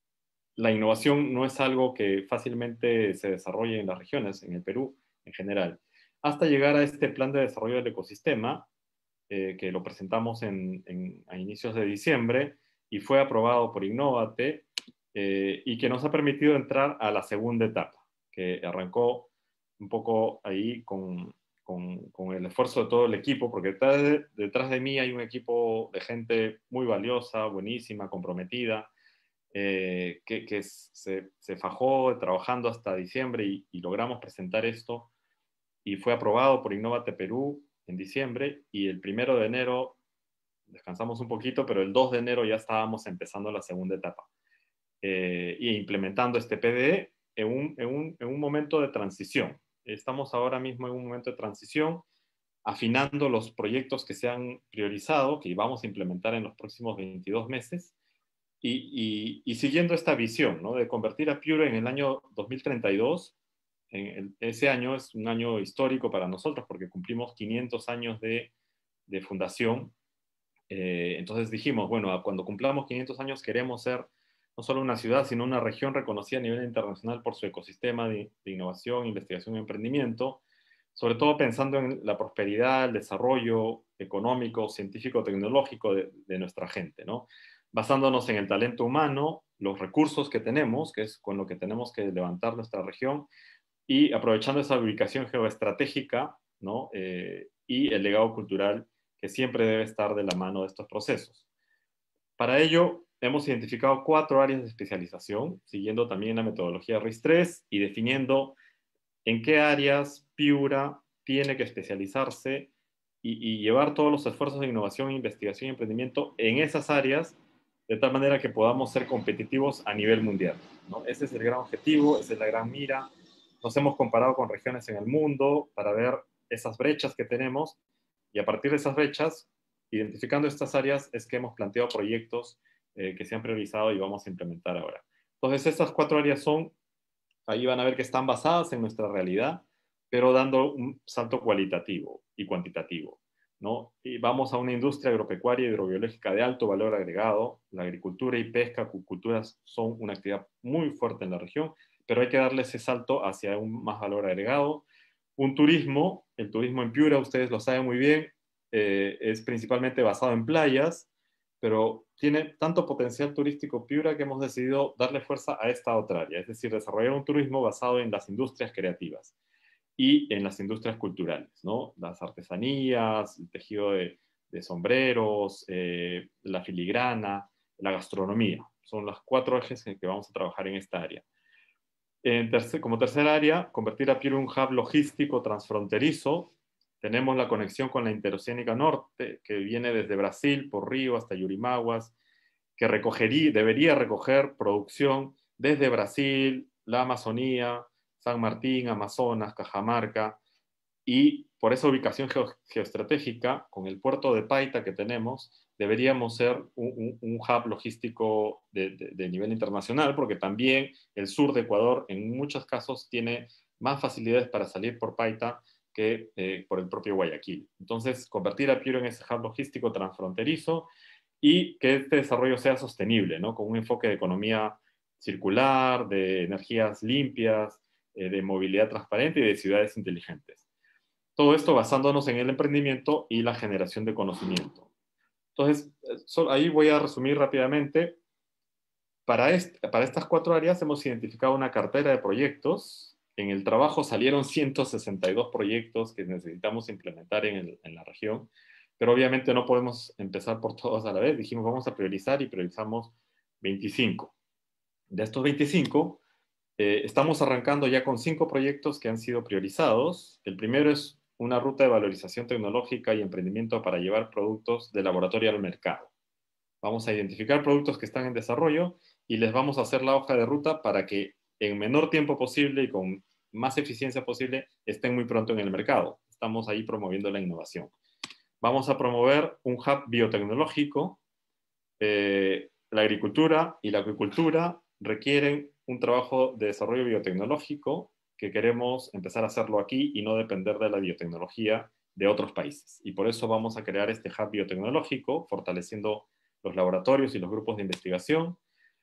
la innovación no es algo que fácilmente se desarrolle en las regiones, en el Perú en general. Hasta llegar a este plan de desarrollo del ecosistema, eh, que lo presentamos en, en, a inicios de diciembre y fue aprobado por Innovate, eh, y que nos ha permitido entrar a la segunda etapa, que arrancó un poco ahí con, con, con el esfuerzo de todo el equipo, porque detrás de, detrás de mí hay un equipo de gente muy valiosa, buenísima, comprometida, eh, que, que se, se fajó trabajando hasta diciembre y, y logramos presentar esto y fue aprobado por Innovate Perú en diciembre y el primero de enero descansamos un poquito, pero el dos de enero ya estábamos empezando la segunda etapa eh, y implementando este P D E en un, en, un, en un momento de transición. Estamos ahora mismo en un momento de transición, afinando los proyectos que se han priorizado, que vamos a implementar en los próximos veintidós meses, y, y, y siguiendo esta visión, ¿no? De convertir a Piura en el año dos mil treinta y dos. En el, ese año es un año histórico para nosotros porque cumplimos quinientos años de, de fundación. Eh, entonces dijimos, bueno, cuando cumplamos quinientos años queremos ser no solo una ciudad, sino una región reconocida a nivel internacional por su ecosistema de, de innovación, investigación y emprendimiento, sobre todo pensando en la prosperidad, el desarrollo económico, científico, tecnológico de, de nuestra gente, ¿no? Basándonos en el talento humano, los recursos que tenemos, que es con lo que tenemos que levantar nuestra región, y aprovechando esa ubicación geoestratégica, ¿no? Eh, y el legado cultural que siempre debe estar de la mano de estos procesos. Para ello, hemos identificado cuatro áreas de especialización, siguiendo también la metodología RIS tres y definiendo en qué áreas Piura tiene que especializarse y, y llevar todos los esfuerzos de innovación, investigación y emprendimiento en esas áreas, de tal manera que podamos ser competitivos a nivel mundial, ¿no? Ese es el gran objetivo, esa es la gran mira. Nos hemos comparado con regiones en el mundo para ver esas brechas que tenemos y a partir de esas brechas, identificando estas áreas, es que hemos planteado proyectos eh, que se han priorizado y vamos a implementar ahora. Entonces, estas cuatro áreas son, ahí van a ver que están basadas en nuestra realidad, pero dando un salto cualitativo y cuantitativo, ¿no? Y vamos a una industria agropecuaria y hidrobiológica de alto valor agregado. La agricultura y pesca, acuiculturas son una actividad muy fuerte en la región, pero hay que darle ese salto hacia un más valor agregado. Un turismo, el turismo en Piura, ustedes lo saben muy bien, eh, es principalmente basado en playas, pero tiene tanto potencial turístico Piura que hemos decidido darle fuerza a esta otra área, es decir, desarrollar un turismo basado en las industrias creativas y en las industrias culturales, ¿no? Las artesanías, el tejido de, de sombreros, eh, la filigrana, la gastronomía. Son los cuatro ejes en que vamos a trabajar en esta área. En tercer, como tercera área, convertir a Piura en un hub logístico transfronterizo. Tenemos la conexión con la Interoceánica Norte, que viene desde Brasil por río hasta Yurimaguas, que recogería, debería recoger producción desde Brasil, la Amazonía, San Martín, Amazonas, Cajamarca, y por esa ubicación geo, geoestratégica, con el puerto de Paita que tenemos, deberíamos ser un, un, un hub logístico de, de, de nivel internacional, porque también el sur de Ecuador en muchos casos tiene más facilidades para salir por Paita que eh, por el propio Guayaquil. Entonces, convertir a Piura en ese hub logístico transfronterizo y que este desarrollo sea sostenible, ¿no? Con un enfoque de economía circular, de energías limpias, eh, de movilidad transparente y de ciudades inteligentes. Todo esto basándonos en el emprendimiento y la generación de conocimiento. Entonces, ahí voy a resumir rápidamente. Para, este, para estas cuatro áreas hemos identificado una cartera de proyectos. En el trabajo salieron ciento sesenta y dos proyectos que necesitamos implementar en, el, en la región, pero obviamente no podemos empezar por todos a la vez. Dijimos, vamos a priorizar y priorizamos veinticinco. De estos veinticinco, eh, estamos arrancando ya con cinco proyectos que han sido priorizados. El primero es una ruta de valorización tecnológica y emprendimiento para llevar productos de laboratorio al mercado. Vamos a identificar productos que están en desarrollo y les vamos a hacer la hoja de ruta para que en menor tiempo posible y con más eficiencia posible estén muy pronto en el mercado. Estamos ahí promoviendo la innovación. Vamos a promover un hub biotecnológico. Eh, la agricultura y la acuicultura requieren un trabajo de desarrollo biotecnológico que queremos empezar a hacerlo aquí y no depender de la biotecnología de otros países. Y por eso vamos a crear este hub biotecnológico, fortaleciendo los laboratorios y los grupos de investigación.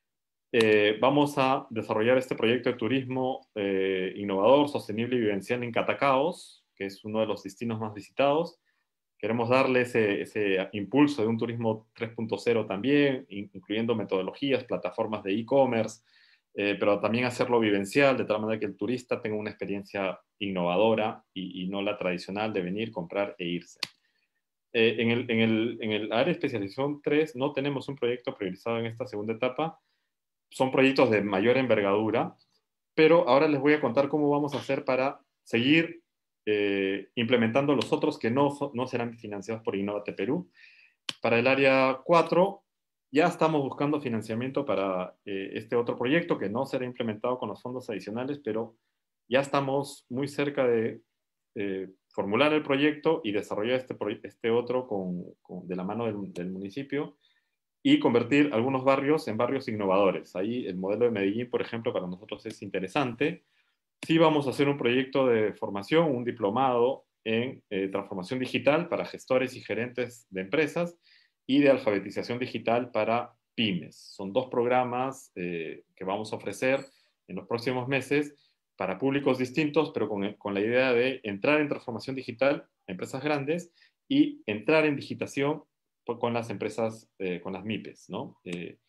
Eh, vamos a desarrollar este proyecto de turismo eh, innovador, sostenible y vivencial en Catacaos, que es uno de los destinos más visitados. Queremos darle ese, ese impulso de un turismo tres punto cero también, incluyendo metodologías, plataformas de e-commerce, eh, pero también hacerlo vivencial, de tal manera que el turista tenga una experiencia innovadora y, y no la tradicional de venir, comprar e irse. Eh, en, el, en, el, en el área de especialización tres no tenemos un proyecto priorizado en esta segunda etapa. Son proyectos de mayor envergadura, pero ahora les voy a contar cómo vamos a hacer para seguir eh, implementando los otros que no, no serán financiados por Innovate Perú. Para el área cuatro ya estamos buscando financiamiento para eh, este otro proyecto que no será implementado con los fondos adicionales, pero ya estamos muy cerca de eh, formular el proyecto y desarrollar este, este otro con, con, de la mano del, del municipio y convertir algunos barrios en barrios innovadores. Ahí el modelo de Medellín, por ejemplo, para nosotros es interesante. Sí vamos a hacer un proyecto de formación, un diplomado en eh, transformación digital para gestores y gerentes de empresas y de alfabetización digital para pymes. Son dos programas eh, que vamos a ofrecer en los próximos meses para públicos distintos, pero con, con la idea de entrar en transformación digital a empresas grandes y entrar en digitación con las empresas, eh, con las MIPES, ¿no? Eh,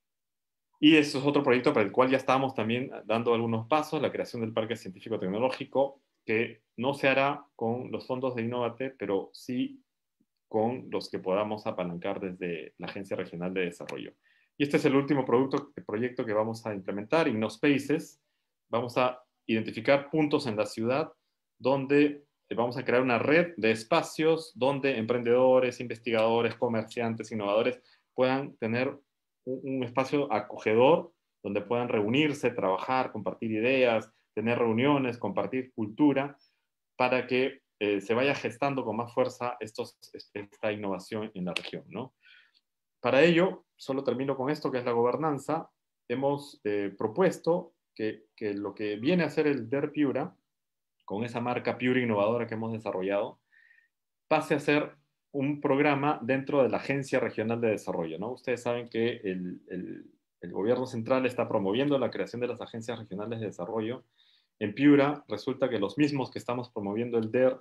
y eso es otro proyecto para el cual ya estamos también dando algunos pasos, la creación del Parque Científico Tecnológico, que no se hará con los fondos de Innovate, pero sí con los que podamos apalancar desde la Agencia Regional de Desarrollo. Y este es el último producto, el proyecto que vamos a implementar, InnoSpaces. Vamos a identificar puntos en la ciudad donde vamos a crear una red de espacios donde emprendedores, investigadores, comerciantes, innovadores puedan tener un, un espacio acogedor donde puedan reunirse, trabajar, compartir ideas, tener reuniones, compartir cultura, para que eh, se vaya gestando con más fuerza estos, esta innovación en la región, ¿no? Para ello, solo termino con esto, que es la gobernanza. Hemos eh, propuesto que, que lo que viene a ser el D E R Piura, con esa marca Piura innovadora que hemos desarrollado, pase a ser un programa dentro de la Agencia Regional de Desarrollo, ¿no? Ustedes saben que el, el, el gobierno central está promoviendo la creación de las agencias regionales de desarrollo. En Piura resulta que los mismos que estamos promoviendo el D E R,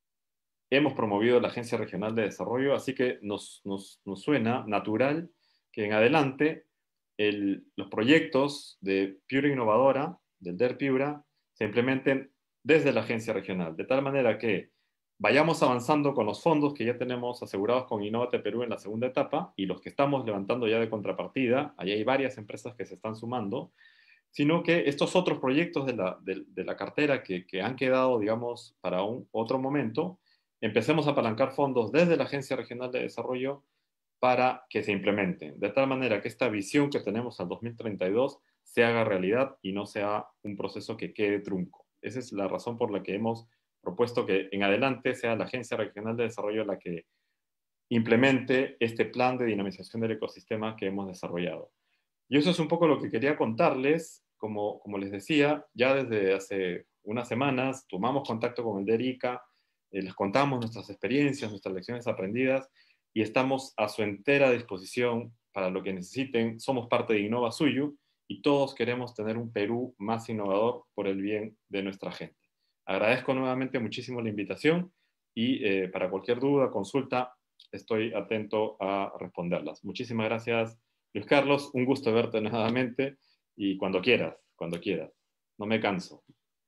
hemos promovido la Agencia Regional de Desarrollo, así que nos, nos, nos suena natural que en adelante el, los proyectos de Piura Innovadora, del D E R Piura, se implementen desde la agencia regional, de tal manera que vayamos avanzando con los fondos que ya tenemos asegurados con Innovate Perú en la segunda etapa y los que estamos levantando ya de contrapartida, ahí hay varias empresas que se están sumando, sino que estos otros proyectos de la, de, de la cartera que, que han quedado, digamos, para un otro momento, empecemos a apalancar fondos desde la Agencia Regional de Desarrollo para que se implementen, de tal manera que esta visión que tenemos al dos mil treinta y dos se haga realidad y no sea un proceso que quede trunco. Esa es la razón por la que hemos propuesto que en adelante sea la Agencia Regional de Desarrollo la que implemente este plan de dinamización del ecosistema que hemos desarrollado. Y eso es un poco lo que quería contarles. Como, como les decía, ya desde hace unas semanas tomamos contacto con el D E R I C A eh, les contamos nuestras experiencias, nuestras lecciones aprendidas, y estamos a su entera disposición para lo que necesiten. Somos parte de Innova Suyu, y todos queremos tener un Perú más innovador por el bien de nuestra gente. Agradezco nuevamente muchísimo la invitación, y eh, para cualquier duda, consulta, estoy atento a responderlas. Muchísimas gracias, Luis Carlos. Un gusto verte nuevamente, y cuando quieras, cuando quieras. No me canso.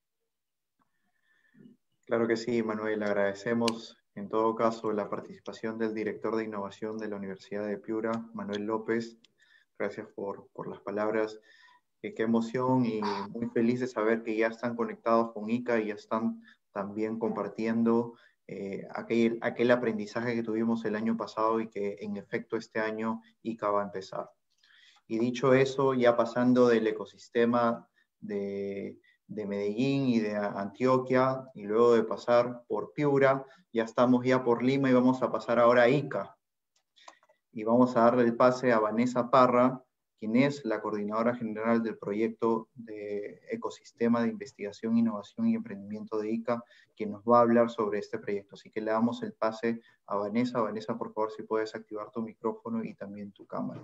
Claro que sí, Manuel. Agradecemos en todo caso la participación del director de innovación de la Universidad de Piura, Manuel López. Gracias por, por las palabras. Eh, qué emoción, y muy feliz de saber que ya están conectados con I C A y ya están también compartiendo eh, aquel, aquel aprendizaje que tuvimos el año pasado y que en efecto este año I C A va a empezar. Y dicho eso, ya pasando del ecosistema de, de Medellín y de Antioquia, y luego de pasar por Piura, ya estamos ya por Lima y vamos a pasar ahora a I C A. Y vamos a darle el pase a Vanessa Parra, quien es la coordinadora general del proyecto de Ecosistema de Investigación, Innovación y Emprendimiento de I C A, quien nos va a hablar sobre este proyecto. Así que le damos el pase a Vanessa. Vanessa, por favor, si puedes activar tu micrófono y también tu cámara.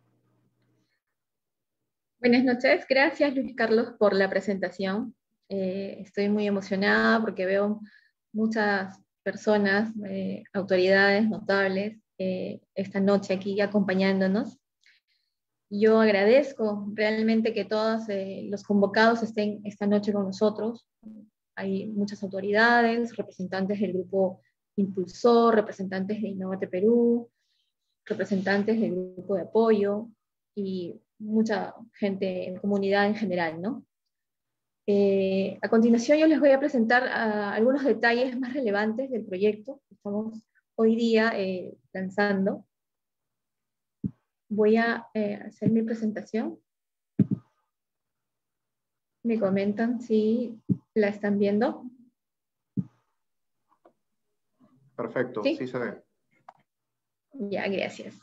Buenas noches, gracias Luis Carlos por la presentación. Eh, estoy muy emocionada porque veo muchas personas, eh, autoridades notables, eh, esta noche aquí acompañándonos. Yo agradezco realmente que todos eh, los convocados estén esta noche con nosotros. Hay muchas autoridades, representantes del grupo Impulsor, representantes de Innovate Perú, representantes del grupo de apoyo y mucha gente en comunidad en general, ¿no? Eh, a continuación yo les voy a presentar uh, algunos detalles más relevantes del proyecto que estamos hoy día eh, lanzando. Voy a eh, hacer mi presentación. Me comentan si la están viendo. Perfecto, sí, sí se ve. Ya, gracias.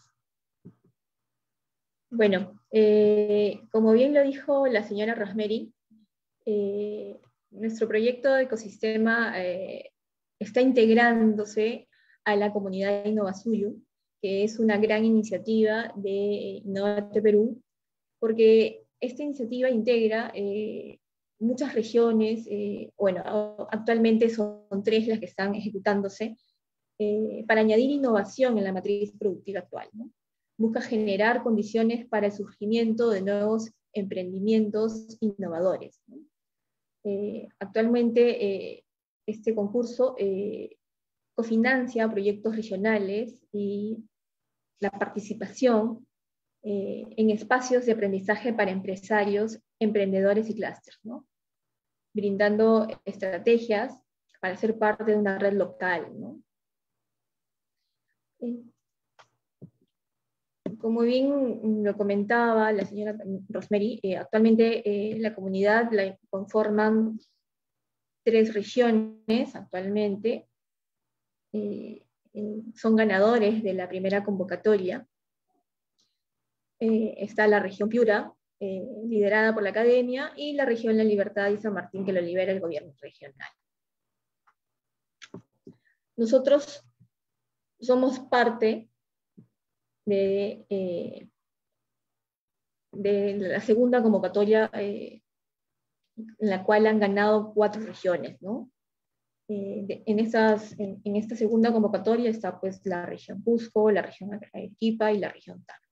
Bueno, eh, como bien lo dijo la señora Rosemary, eh, nuestro proyecto de ecosistema eh, está integrándose a la comunidad de Innova Suyu, que es una gran iniciativa de Innovate Perú, porque esta iniciativa integra eh, muchas regiones, eh, bueno, actualmente son tres las que están ejecutándose, eh, para añadir innovación en la matriz productiva actual, ¿no? Busca generar condiciones para el surgimiento de nuevos emprendimientos innovadores, ¿no? Eh, actualmente eh, este concurso eh, cofinancia proyectos regionales y la participación eh, en espacios de aprendizaje para empresarios, emprendedores y clústeres, ¿no? Brindando estrategias para ser parte de una red local, ¿no? Eh, Como bien lo comentaba la señora Rosemary, eh, actualmente eh, la comunidad la conforman tres regiones actualmente, eh, eh, son ganadores de la primera convocatoria. Eh, está la región Piura, eh, liderada por la academia, y la región La Libertad y San Martín, que lo lidera el gobierno regional. Nosotros somos parte de, eh, de la segunda convocatoria eh, en la cual han ganado cuatro regiones, ¿no? Eh, de, en, esas, en, en esta segunda convocatoria está pues la región Cusco, la región Arequipa y la región Tacna.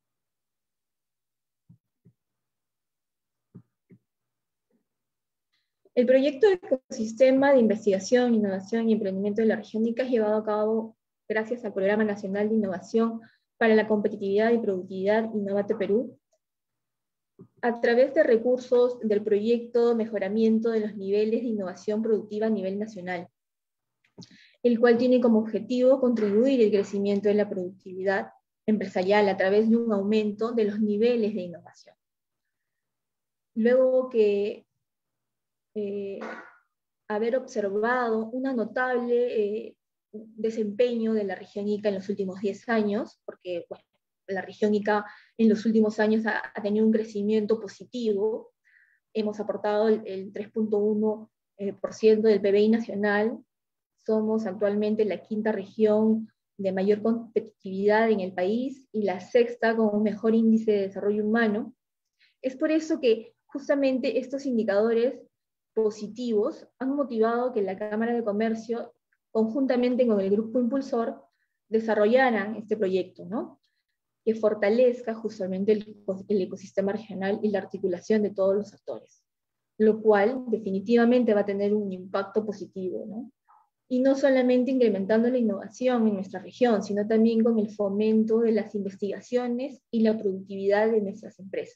El proyecto de ecosistema de investigación, innovación y emprendimiento de la región Ica es llevado a cabo gracias al Programa Nacional de Innovación para la Competitividad y Productividad Innovate Perú, a través de recursos del proyecto Mejoramiento de los Niveles de Innovación Productiva a nivel nacional, el cual tiene como objetivo contribuir al crecimiento de la productividad empresarial a través de un aumento de los niveles de innovación. Luego que eh, haber observado una notable eh, desempeño de la región Ica en los últimos diez años, porque bueno, la región Ica en los últimos años ha, ha tenido un crecimiento positivo, hemos aportado el, el tres punto uno por ciento del P B I nacional, somos actualmente la quinta región de mayor competitividad en el país y la sexta con un mejor índice de desarrollo humano. Es por eso que justamente estos indicadores positivos han motivado que la Cámara de Comercio, conjuntamente con el Grupo Impulsor, desarrollaran este proyecto, ¿no? Que fortalezca justamente el, el ecosistema regional y la articulación de todos los actores, lo cual definitivamente va a tener un impacto positivo, ¿no? Y no solamente incrementando la innovación en nuestra región, sino también con el fomento de las investigaciones y la productividad de nuestras empresas.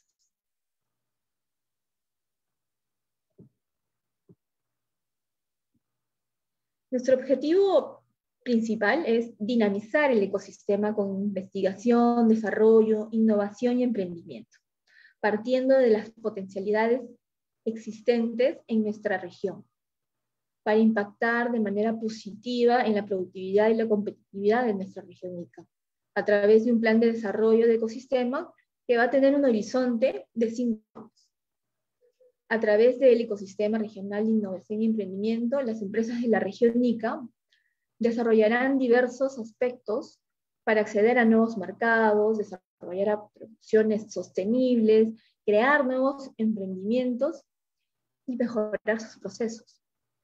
Nuestro objetivo principal es dinamizar el ecosistema con investigación, desarrollo, innovación y emprendimiento, partiendo de las potencialidades existentes en nuestra región, para impactar de manera positiva en la productividad y la competitividad de nuestra región ICA, a través de un plan de desarrollo de ecosistema que va a tener un horizonte de cinco años. A través del ecosistema regional de innovación y emprendimiento, las empresas de la región ICA desarrollarán diversos aspectos para acceder a nuevos mercados, desarrollar a producciones sostenibles, crear nuevos emprendimientos y mejorar sus procesos.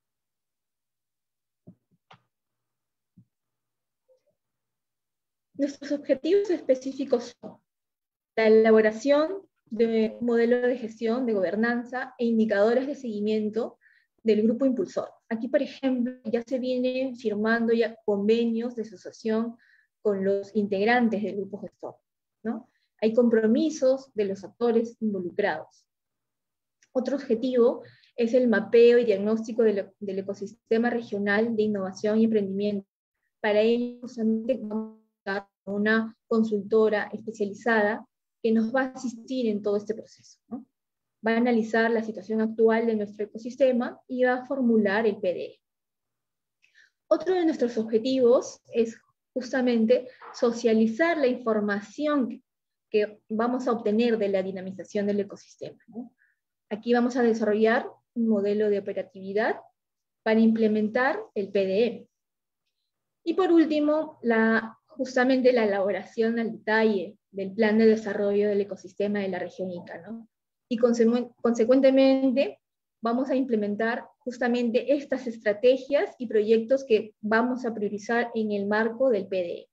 Nuestros objetivos específicos son la elaboración de un modelo de gestión, de gobernanza e indicadores de seguimiento del Grupo Impulsor. Aquí, por ejemplo, ya se vienen firmando ya convenios de asociación con los integrantes del Grupo Gestor, ¿no? Hay compromisos de los actores involucrados. Otro objetivo es el mapeo y diagnóstico del, del ecosistema regional de innovación y emprendimiento. Para ello, justamente vamos a dar una consultora especializada que nos va a asistir en todo este proceso, ¿no? Va a analizar la situación actual de nuestro ecosistema y va a formular el P D E. Otro de nuestros objetivos es justamente socializar la información que vamos a obtener de la dinamización del ecosistema, ¿no? Aquí vamos a desarrollar un modelo de operatividad para implementar el P D E. Y por último, la, justamente la elaboración al detalle del plan de desarrollo del ecosistema de la región ICA, ¿no? Y consecu consecuentemente vamos a implementar justamente estas estrategias y proyectos que vamos a priorizar en el marco del P D E.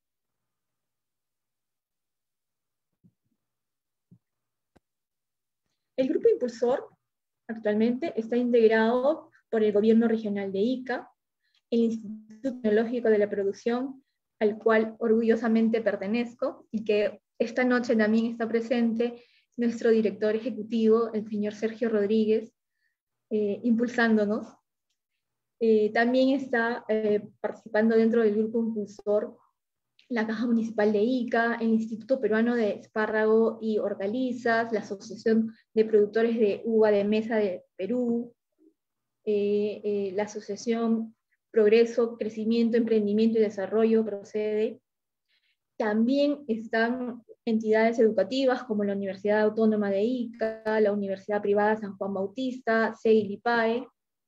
El Grupo Impulsor actualmente está integrado por el Gobierno Regional de Ica, el Instituto Tecnológico de la Producción, al cual orgullosamente pertenezco, y que esta noche también está presente nuestro director ejecutivo, el señor Sergio Rodríguez, eh, impulsándonos. Eh, también está eh, participando dentro del Grupo Impulsor la Caja Municipal de Ica, el Instituto Peruano de Espárrago y Hortalizas, la Asociación de Productores de Uva de Mesa de Perú, eh, eh, la Asociación Progreso, Crecimiento, Emprendimiento y Desarrollo, Procede. También están entidades educativas como la Universidad Autónoma de Ica, la Universidad Privada San Juan Bautista, CEILIPAE.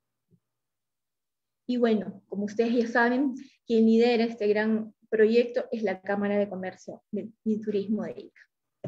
Y bueno, como ustedes ya saben, quien lidera este gran proyecto es la Cámara de Comercio y Turismo de Ica.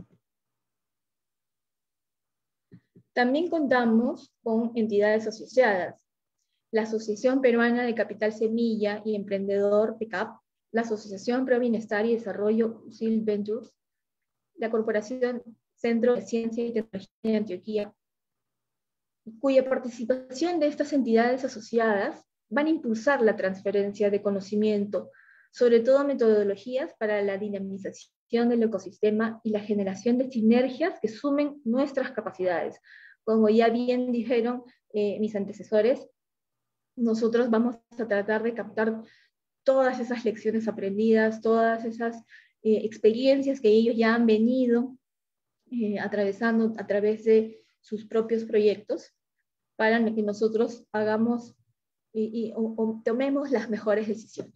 También contamos con entidades asociadas: la Asociación Peruana de Capital Semilla y Emprendedor P E C A P, la Asociación Pro Bienestar y Desarrollo U S I L Ventures, la Corporación Centro de Ciencia y Tecnología de Antioquia, cuya participación de estas entidades asociadas van a impulsar la transferencia de conocimiento, sobre todo metodologías para la dinamización del ecosistema y la generación de sinergias que sumen nuestras capacidades. Como ya bien dijeron eh, mis antecesores, nosotros vamos a tratar de captar todas esas lecciones aprendidas, todas esas eh, experiencias que ellos ya han venido eh, atravesando a través de sus propios proyectos, para que nosotros hagamos y, y o, o tomemos las mejores decisiones.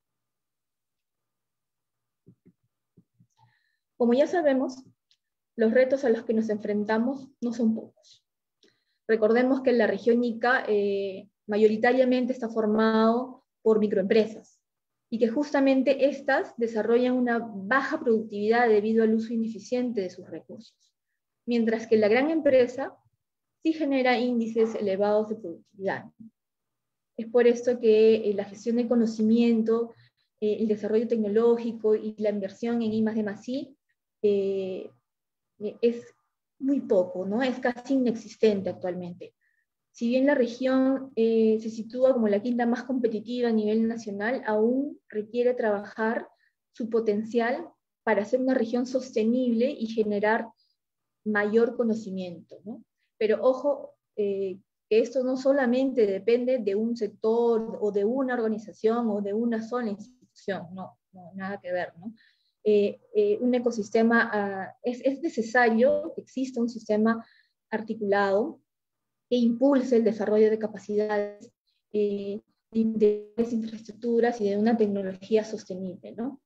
Como ya sabemos, los retos a los que nos enfrentamos no son pocos. Recordemos que la región Ica eh, mayoritariamente está formado por microempresas, y que justamente estas desarrollan una baja productividad debido al uso ineficiente de sus recursos, mientras que la gran empresa sí genera índices elevados de productividad. Es por esto que eh, la gestión de conocimiento, eh, el desarrollo tecnológico y la inversión en I más D más I eh, es muy poco, ¿no? Es casi inexistente actualmente. Si bien la región eh, se sitúa como la quinta más competitiva a nivel nacional, aún requiere trabajar su potencial para ser una región sostenible y generar mayor conocimiento, ¿no? Pero ojo, eh, que esto no solamente depende de un sector o de una organización o de una sola institución, no, no nada que ver, ¿no? Eh, eh, un ecosistema, uh, es, es necesario que exista un sistema articulado que impulse el desarrollo de capacidades, eh, de infraestructuras y de una tecnología sostenible, ¿no?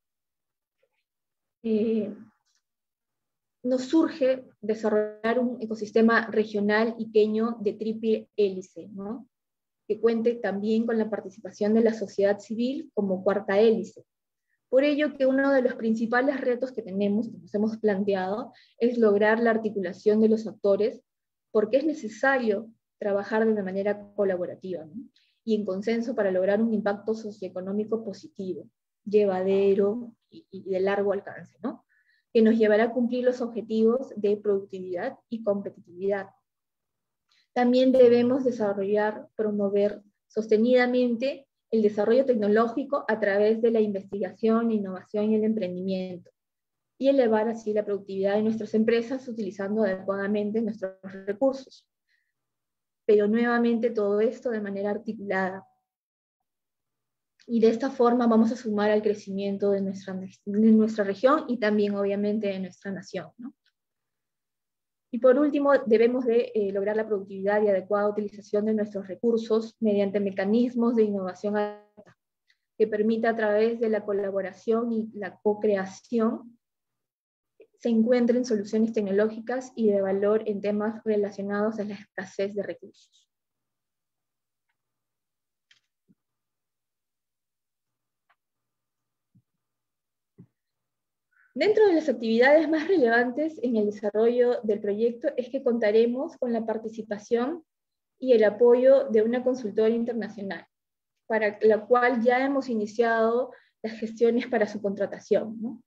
Eh, nos surge desarrollar un ecosistema regional y pequeño de triple hélice, ¿no? Que cuente también con la participación de la sociedad civil como cuarta hélice. Por ello que uno de los principales retos que tenemos, que nos hemos planteado, es lograr la articulación de los actores, porque es necesario trabajar de una manera colaborativa, ¿no? Y en consenso para lograr un impacto socioeconómico positivo, llevadero y, y de largo alcance, ¿no? Que nos llevará a cumplir los objetivos de productividad y competitividad. También debemos desarrollar, promover sostenidamente el desarrollo tecnológico a través de la investigación, innovación y el emprendimiento, y elevar así la productividad de nuestras empresas utilizando adecuadamente nuestros recursos. Pero nuevamente todo esto de manera articulada. Y de esta forma vamos a sumar al crecimiento de nuestra, de nuestra región y también obviamente de nuestra nación, ¿no? Y por último, debemos de eh, lograr la productividad y adecuada utilización de nuestros recursos mediante mecanismos de innovación que permita a través de la colaboración y la co-creación se encuentren soluciones tecnológicas y de valor en temas relacionados a la escasez de recursos. Dentro de las actividades más relevantes en el desarrollo del proyecto es que contaremos con la participación y el apoyo de una consultora internacional, para la cual ya hemos iniciado las gestiones para su contratación, ¿no?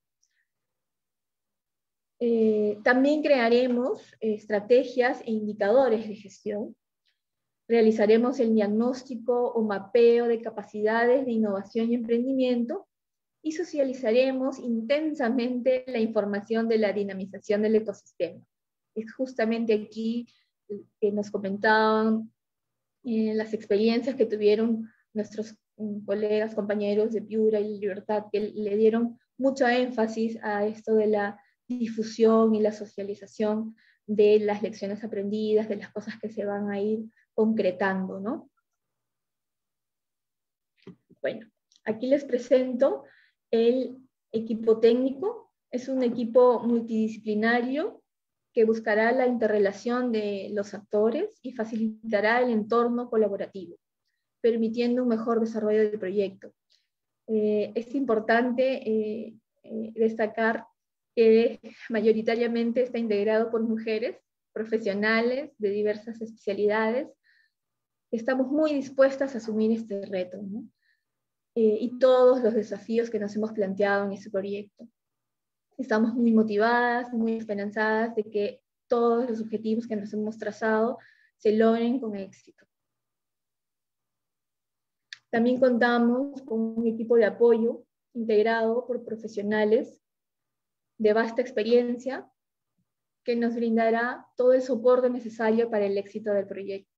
Eh, también crearemos eh, estrategias e indicadores de gestión. Realizaremos el diagnóstico o mapeo de capacidades de innovación y emprendimiento y socializaremos intensamente la información de la dinamización del ecosistema. Es justamente aquí que nos comentaban eh, las experiencias que tuvieron nuestros um, colegas, compañeros de Piura y Libertad, que le dieron mucho énfasis a esto de la difusión y la socialización de las lecciones aprendidas, de las cosas que se van a ir concretando, ¿no? Bueno, aquí les presento el equipo técnico. Es un equipo multidisciplinario que buscará la interrelación de los actores y facilitará el entorno colaborativo, permitiendo un mejor desarrollo del proyecto. Eh, es importante eh, eh, destacar que mayoritariamente está integrado por mujeres profesionales de diversas especialidades. Estamos muy dispuestas a asumir este reto, ¿no? Eh, y todos los desafíos que nos hemos planteado en este proyecto. Estamos muy motivadas, muy esperanzadas de que todos los objetivos que nos hemos trazado se logren con éxito. También contamos con un equipo de apoyo integrado por profesionales de vasta experiencia que nos brindará todo el soporte necesario para el éxito del proyecto.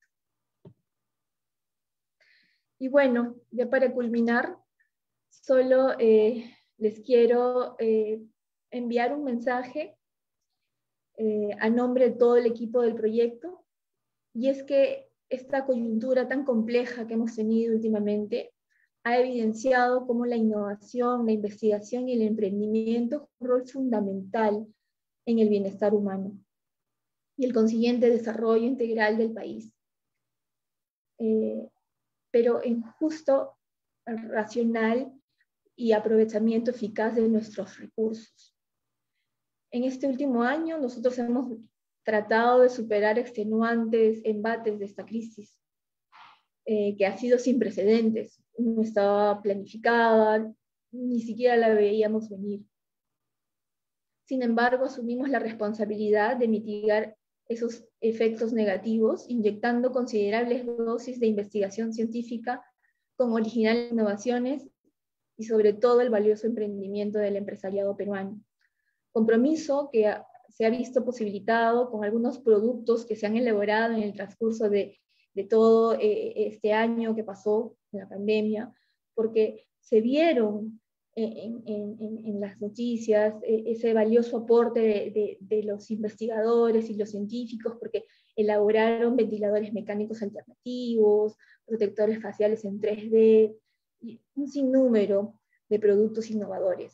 Y bueno, ya para culminar, solo eh, les quiero eh, enviar un mensaje eh, a nombre de todo el equipo del proyecto, y es que esta coyuntura tan compleja que hemos tenido últimamente ha evidenciado cómo la innovación, la investigación y el emprendimiento juegan un rol fundamental en el bienestar humano y el consiguiente desarrollo integral del país. Eh, pero en justo racional y aprovechamiento eficaz de nuestros recursos. En este último año nosotros hemos tratado de superar extenuantes embates de esta crisis, eh, que ha sido sin precedentes. No estaba planificada, ni siquiera la veíamos venir. Sin embargo, asumimos la responsabilidad de mitigar esos efectos negativos, inyectando considerables dosis de investigación científica con originales innovaciones y sobre todo el valioso emprendimiento del empresariado peruano. Compromiso que ha, se ha visto posibilitado con algunos productos que se han elaborado en el transcurso de, de todo eh, este año que pasó en la pandemia, porque se vieron en, en, en, en las noticias eh, ese valioso aporte de, de, de los investigadores y los científicos, porque elaboraron ventiladores mecánicos alternativos, protectores faciales en tres D, y un sinnúmero de productos innovadores.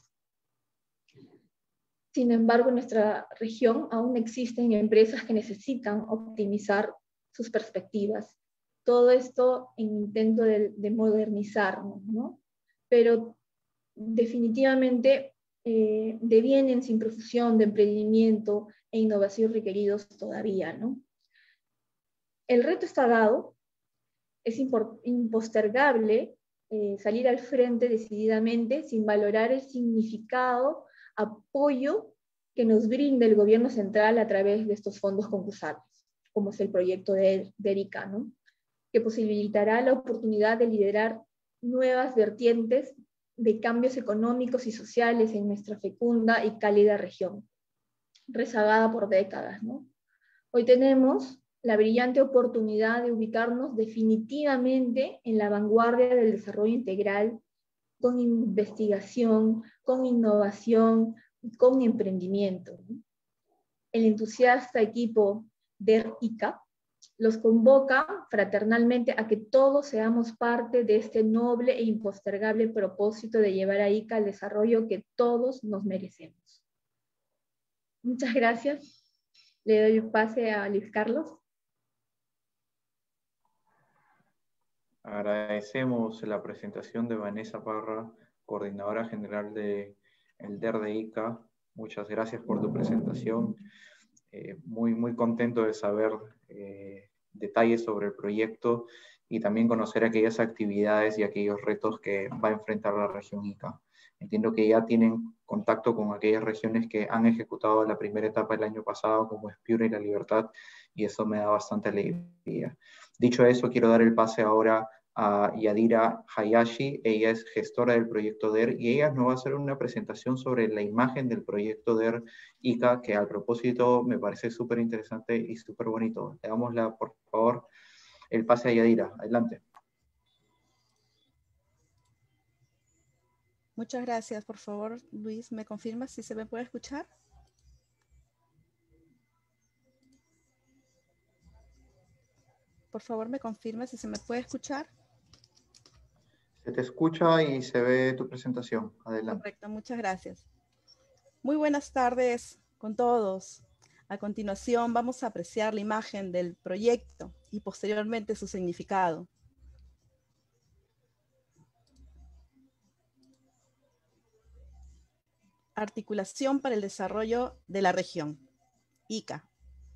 Sin embargo, en nuestra región aún existen empresas que necesitan optimizar sus perspectivas. Todo esto en intento de, de modernizarnos, ¿no? Pero definitivamente eh, devienen sin profusión de emprendimiento e innovación requeridos todavía, ¿no? El reto está dado, es impostergable eh, salir al frente decididamente sin valorar el significado, apoyo que nos brinda el gobierno central a través de estos fondos concursables, como es el proyecto de, de ERICA, ¿no? Que posibilitará la oportunidad de liderar nuevas vertientes de cambios económicos y sociales en nuestra fecunda y cálida región, rezagada por décadas, ¿no? Hoy tenemos la brillante oportunidad de ubicarnos definitivamente en la vanguardia del desarrollo integral, con investigación, con innovación, con emprendimiento. El entusiasta equipo de ERICA los convoca fraternalmente a que todos seamos parte de este noble e impostergable propósito de llevar a ICA al desarrollo que todos nos merecemos. Muchas gracias. Le doy el pase a Luis Carlos. Agradecemos la presentación de Vanessa Parra, coordinadora general del D E R de ICA. Muchas gracias por tu presentación. Eh, muy, muy contento de saber eh, detalles sobre el proyecto y también conocer aquellas actividades y aquellos retos que va a enfrentar la región ICA. Entiendo que ya tienen contacto con aquellas regiones que han ejecutado la primera etapa el año pasado, como es Piura y La Libertad, y eso me da bastante alegría. Dicho eso, quiero dar el pase ahora a Yadira Hayashi. Ella es gestora del proyecto D E R y ella nos va a hacer una presentación sobre la imagen del proyecto D E R ICA, que al propósito me parece súper interesante y súper bonito. Le damos la, por favor, el pase a Yadira. Adelante. Muchas gracias. Por favor, Luis, ¿me confirmas si se me puede escuchar? Por favor, ¿me confirma si se me puede escuchar? Se te escucha y se ve tu presentación. Adelante. Correcto, muchas gracias. Muy buenas tardes con todos. A continuación vamos a apreciar la imagen del proyecto y posteriormente su significado. Articulación para el desarrollo de la región, ICA.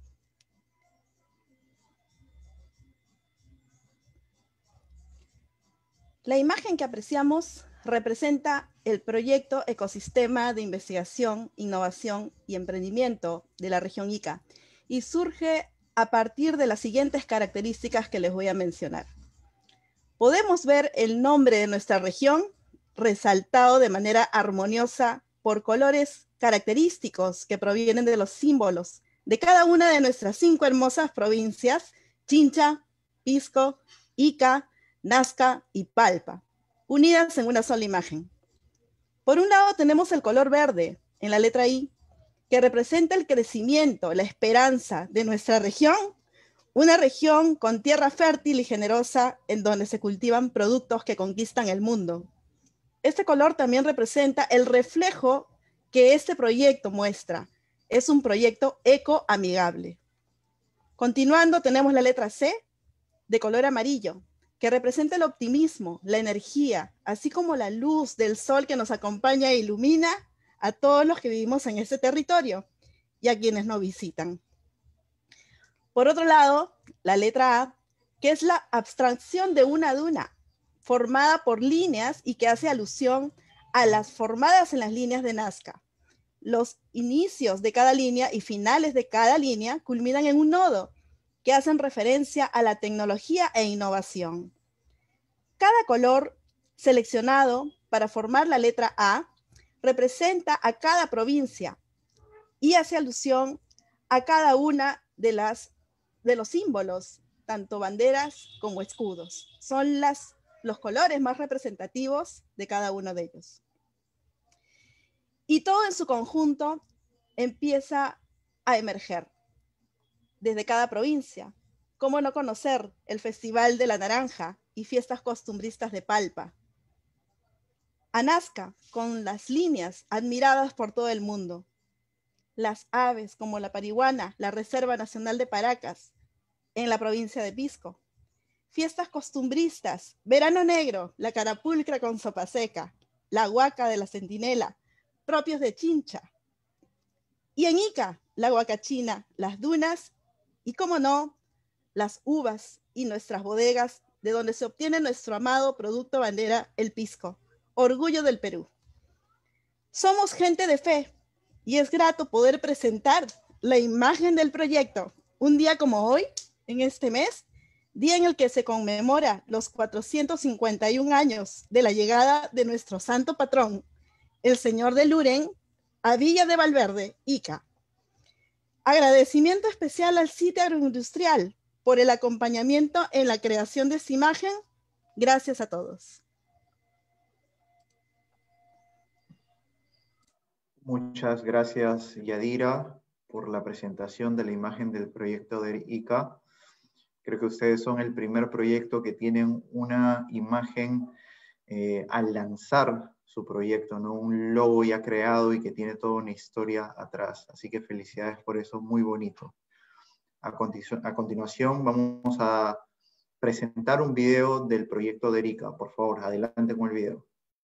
La imagen que apreciamos representa el proyecto Ecosistema de Investigación, Innovación y Emprendimiento de la región ICA y surge a partir de las siguientes características que les voy a mencionar. Podemos ver el nombre de nuestra región resaltado de manera armoniosa por colores característicos que provienen de los símbolos de cada una de nuestras cinco hermosas provincias: Chincha, Pisco, Ica, Nazca y Palpa, unidas en una sola imagen. Por un lado tenemos el color verde en la letra I, que representa el crecimiento, la esperanza de nuestra región, una región con tierra fértil y generosa en donde se cultivan productos que conquistan el mundo. Este color también representa el reflejo que este proyecto muestra. Es un proyecto ecoamigable. Continuando tenemos la letra C de color amarillo, que representa el optimismo, la energía, así como la luz del sol que nos acompaña e ilumina a todos los que vivimos en este territorio y a quienes nos visitan. Por otro lado, la letra A, que es la abstracción de una duna, formada por líneas y que hace alusión a las formadas en las líneas de Nazca. Los inicios de cada línea y finales de cada línea culminan en un nodo que hacen referencia a la tecnología e innovación. Cada color seleccionado para formar la letra A representa a cada provincia y hace alusión a cada una de, las, de los símbolos, tanto banderas como escudos. Son las, los colores más representativos de cada uno de ellos. Y todo en su conjunto empieza a emerger desde cada provincia. ¿Cómo no conocer el Festival de la Naranja y fiestas costumbristas de Palpa? A Nazca, con las líneas admiradas por todo el mundo. Las aves como la parihuana, la Reserva Nacional de Paracas, en la provincia de Pisco. Fiestas costumbristas, Verano Negro, la carapulcra con sopa seca, la huaca de la centinela, propios de Chincha. Y en Ica, la huacachina, las dunas y, como no, las uvas y nuestras bodegas de donde se obtiene nuestro amado producto bandera, el pisco, orgullo del Perú. Somos gente de fe y es grato poder presentar la imagen del proyecto un día como hoy, en este mes, día en el que se conmemora los cuatrocientos cincuenta y un años de la llegada de nuestro santo patrón, el señor de Luren, a Villa de Valverde, Ica. Agradecimiento especial al sitio agroindustrial por el acompañamiento en la creación de esta imagen. Gracias a todos. Muchas gracias, Yadira, por la presentación de la imagen del proyecto de Ica. Creo que ustedes son el primer proyecto que tienen una imagen eh, al lanzar su proyecto, ¿no? Un logo ya creado y que tiene toda una historia atrás. Así que felicidades por eso, muy bonito. A, continu a continuación vamos a presentar un video del proyecto de Erika. Por favor, adelante con el video.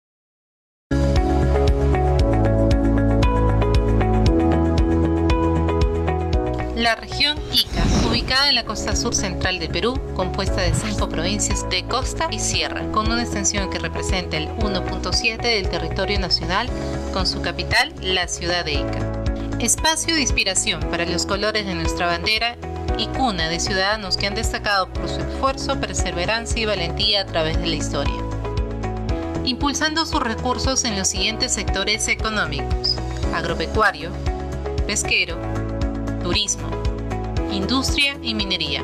La región Ica, ubicada en la costa sur central de Perú, compuesta de cinco provincias de costa y sierra, con una extensión que representa el uno punto siete del territorio nacional, con su capital, la ciudad de Ica. Espacio de inspiración para los colores de nuestra bandera y cuna de ciudadanos que han destacado por su esfuerzo, perseverancia y valentía a través de la historia. Impulsando sus recursos en los siguientes sectores económicos: agropecuario, pesquero, turismo, industria y minería,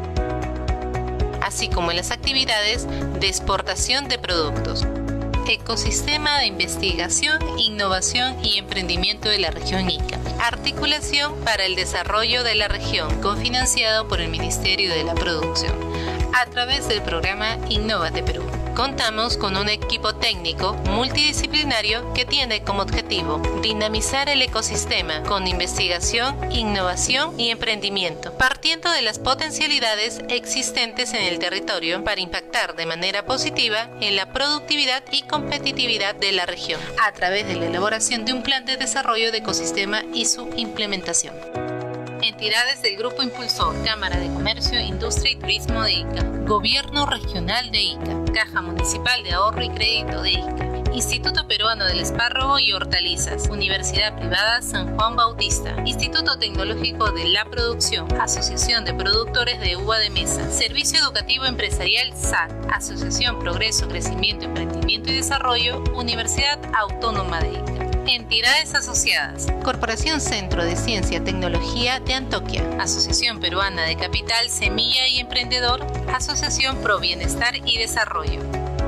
así como en las actividades de exportación de productos. Ecosistema de investigación, innovación y emprendimiento de la región Ica. Articulación para el desarrollo de la región, cofinanciado por el Ministerio de la Producción, a través del programa Innovate Perú. Contamos con un equipo técnico multidisciplinario que tiene como objetivo dinamizar el ecosistema con investigación, innovación y emprendimiento, partiendo de las potencialidades existentes en el territorio para impactar de manera positiva en la productividad y competitividad de la región, a través de la elaboración de un plan de desarrollo de ecosistema y su implementación. Entidades del Grupo Impulsor: Cámara de Comercio, Industria y Turismo de Ica, Gobierno Regional de Ica, Caja Municipal de Ahorro y Crédito de Ica, Instituto Peruano del Espárrago y Hortalizas, Universidad Privada San Juan Bautista, Instituto Tecnológico de la Producción, Asociación de Productores de Uva de Mesa, Servicio Educativo Empresarial S A C, Asociación Progreso, Crecimiento, Emprendimiento y Desarrollo, Universidad Autónoma de Ica. Entidades asociadas: Corporación Centro de Ciencia y Tecnología de Antioquia, Asociación Peruana de Capital, Semilla y Emprendedor, Asociación Pro Bienestar y Desarrollo.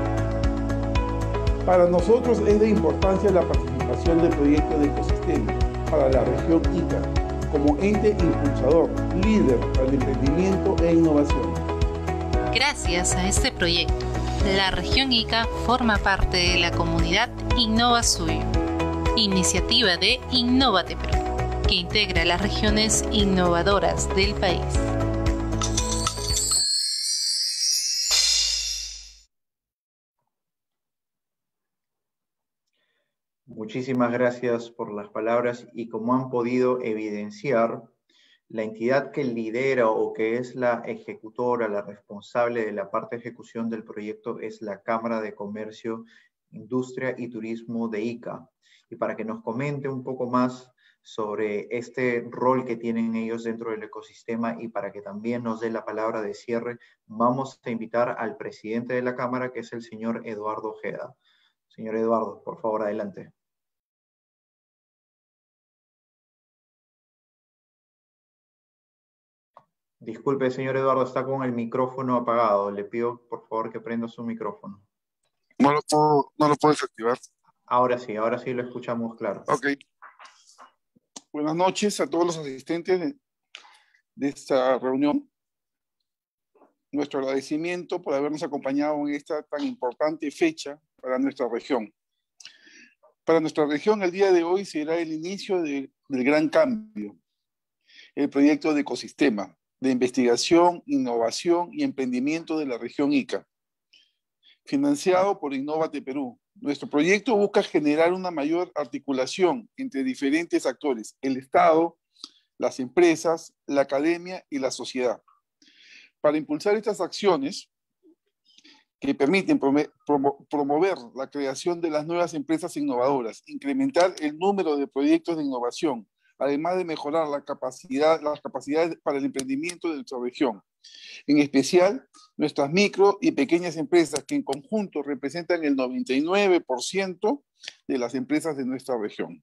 Para nosotros es de importancia la participación del proyecto de ecosistema para la región Ica, como ente impulsador, líder para el emprendimiento e innovación. Gracias a este proyecto, la región Ica forma parte de la comunidad InnovaSuyo, iniciativa de Innovate Perú, que integra las regiones innovadoras del país. Muchísimas gracias por las palabras y como han podido evidenciar, la entidad que lidera o que es la ejecutora, la responsable de la parte de ejecución del proyecto es la Cámara de Comercio, Industria y Turismo de Ica. Y para que nos comente un poco más sobre este rol que tienen ellos dentro del ecosistema y para que también nos dé la palabra de cierre, vamos a invitar al presidente de la Cámara, que es el señor Eduardo Ojeda. Señor Eduardo, por favor, adelante. Disculpe, señor Eduardo, está con el micrófono apagado. Le pido, por favor, que prenda su micrófono. No lo puedo, no lo puedo desactivar. Ahora sí, ahora sí lo escuchamos claro. Ok. Buenas noches a todos los asistentes de, de esta reunión. Nuestro agradecimiento por habernos acompañado en esta tan importante fecha para nuestra región. Para nuestra región, el día de hoy será el inicio de, del gran cambio, el proyecto de ecosistema de investigación, innovación y emprendimiento de la región Ica, financiado por Innovate Perú. Nuestro proyecto busca generar una mayor articulación entre diferentes actores, el Estado, las empresas, la academia y la sociedad. Para impulsar estas acciones que permiten promo promover la creación de las nuevas empresas innovadoras, incrementar el número de proyectos de innovación, además de mejorar la capacidad, las capacidades para el emprendimiento de nuestra región. En especial, nuestras micro y pequeñas empresas, que en conjunto representan el noventa y nueve por ciento de las empresas de nuestra región.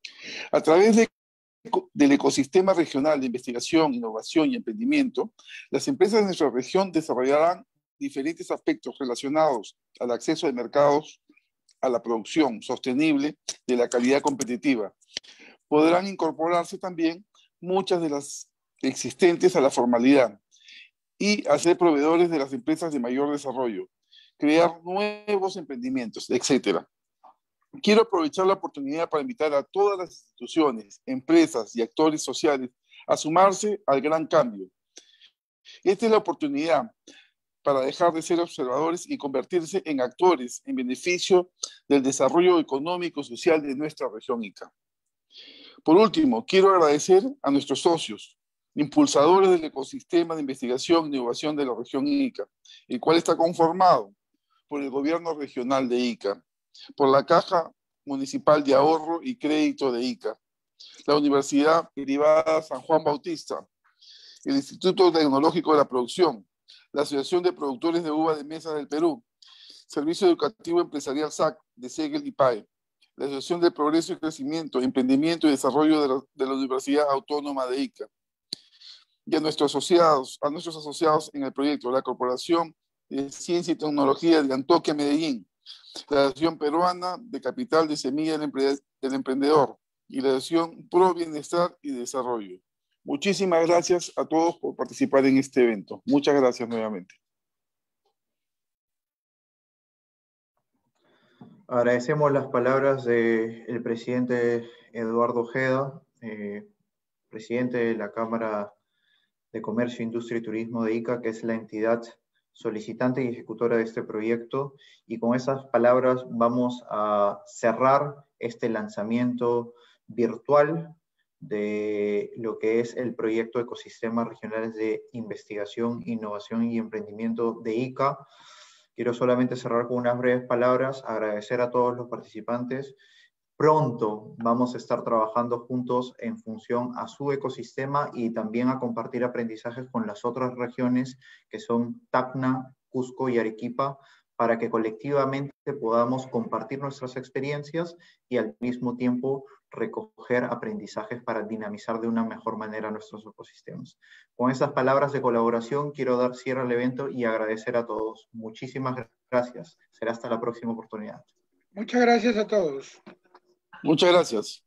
A través de, del ecosistema regional de investigación, innovación y emprendimiento, las empresas de nuestra región desarrollarán diferentes aspectos relacionados al acceso a mercados, a la producción sostenible de la calidad competitiva. Podrán incorporarse también muchas de las existentes a la formalidad y a ser proveedores de las empresas de mayor desarrollo, crear nuevos emprendimientos, etcétera. Quiero aprovechar la oportunidad para invitar a todas las instituciones, empresas y actores sociales a sumarse al gran cambio. Esta es la oportunidad para dejar de ser observadores y convertirse en actores en beneficio del desarrollo económico y social de nuestra región Ica. Por último, quiero agradecer a nuestros socios, impulsadores del ecosistema de investigación e innovación de la región Ica, el cual está conformado por el gobierno regional de Ica, por la Caja Municipal de Ahorro y Crédito de Ica, la Universidad Privada San Juan Bautista, el Instituto Tecnológico de la Producción, la Asociación de Productores de Uva de Mesa del Perú, Servicio Educativo Empresarial S A C de Segel y P A E, la Asociación de Progreso y Crecimiento, Emprendimiento y Desarrollo de la, de la Universidad Autónoma de Ica, y a nuestros asociados, a nuestros asociados en el proyecto, la Corporación de Ciencia y Tecnología de Antoquia Medellín, la Asociación Peruana de Capital de Semilla del, Empre del Emprendedor y la Asociación Pro Bienestar y Desarrollo. Muchísimas gracias a todos por participar en este evento. Muchas gracias nuevamente. Agradecemos las palabras del presidente Eduardo Ojeda, eh, presidente de la Cámara de Comercio, Industria y Turismo de Ica, que es la entidad solicitante y ejecutora de este proyecto. Y con esas palabras vamos a cerrar este lanzamiento virtual de lo que es el proyecto Ecosistemas Regionales de Investigación, Innovación y Emprendimiento de Ica. Quiero solamente cerrar con unas breves palabras, agradecer a todos los participantes. Pronto vamos a estar trabajando juntos en función a su ecosistema y también a compartir aprendizajes con las otras regiones que son Tacna, Cusco y Arequipa, para que colectivamente podamos compartir nuestras experiencias y al mismo tiempo recoger aprendizajes para dinamizar de una mejor manera nuestros ecosistemas. Con estas palabras de colaboración quiero dar cierre al evento y agradecer a todos. Muchísimas gracias. Será hasta la próxima oportunidad. Muchas gracias a todos. Muchas gracias.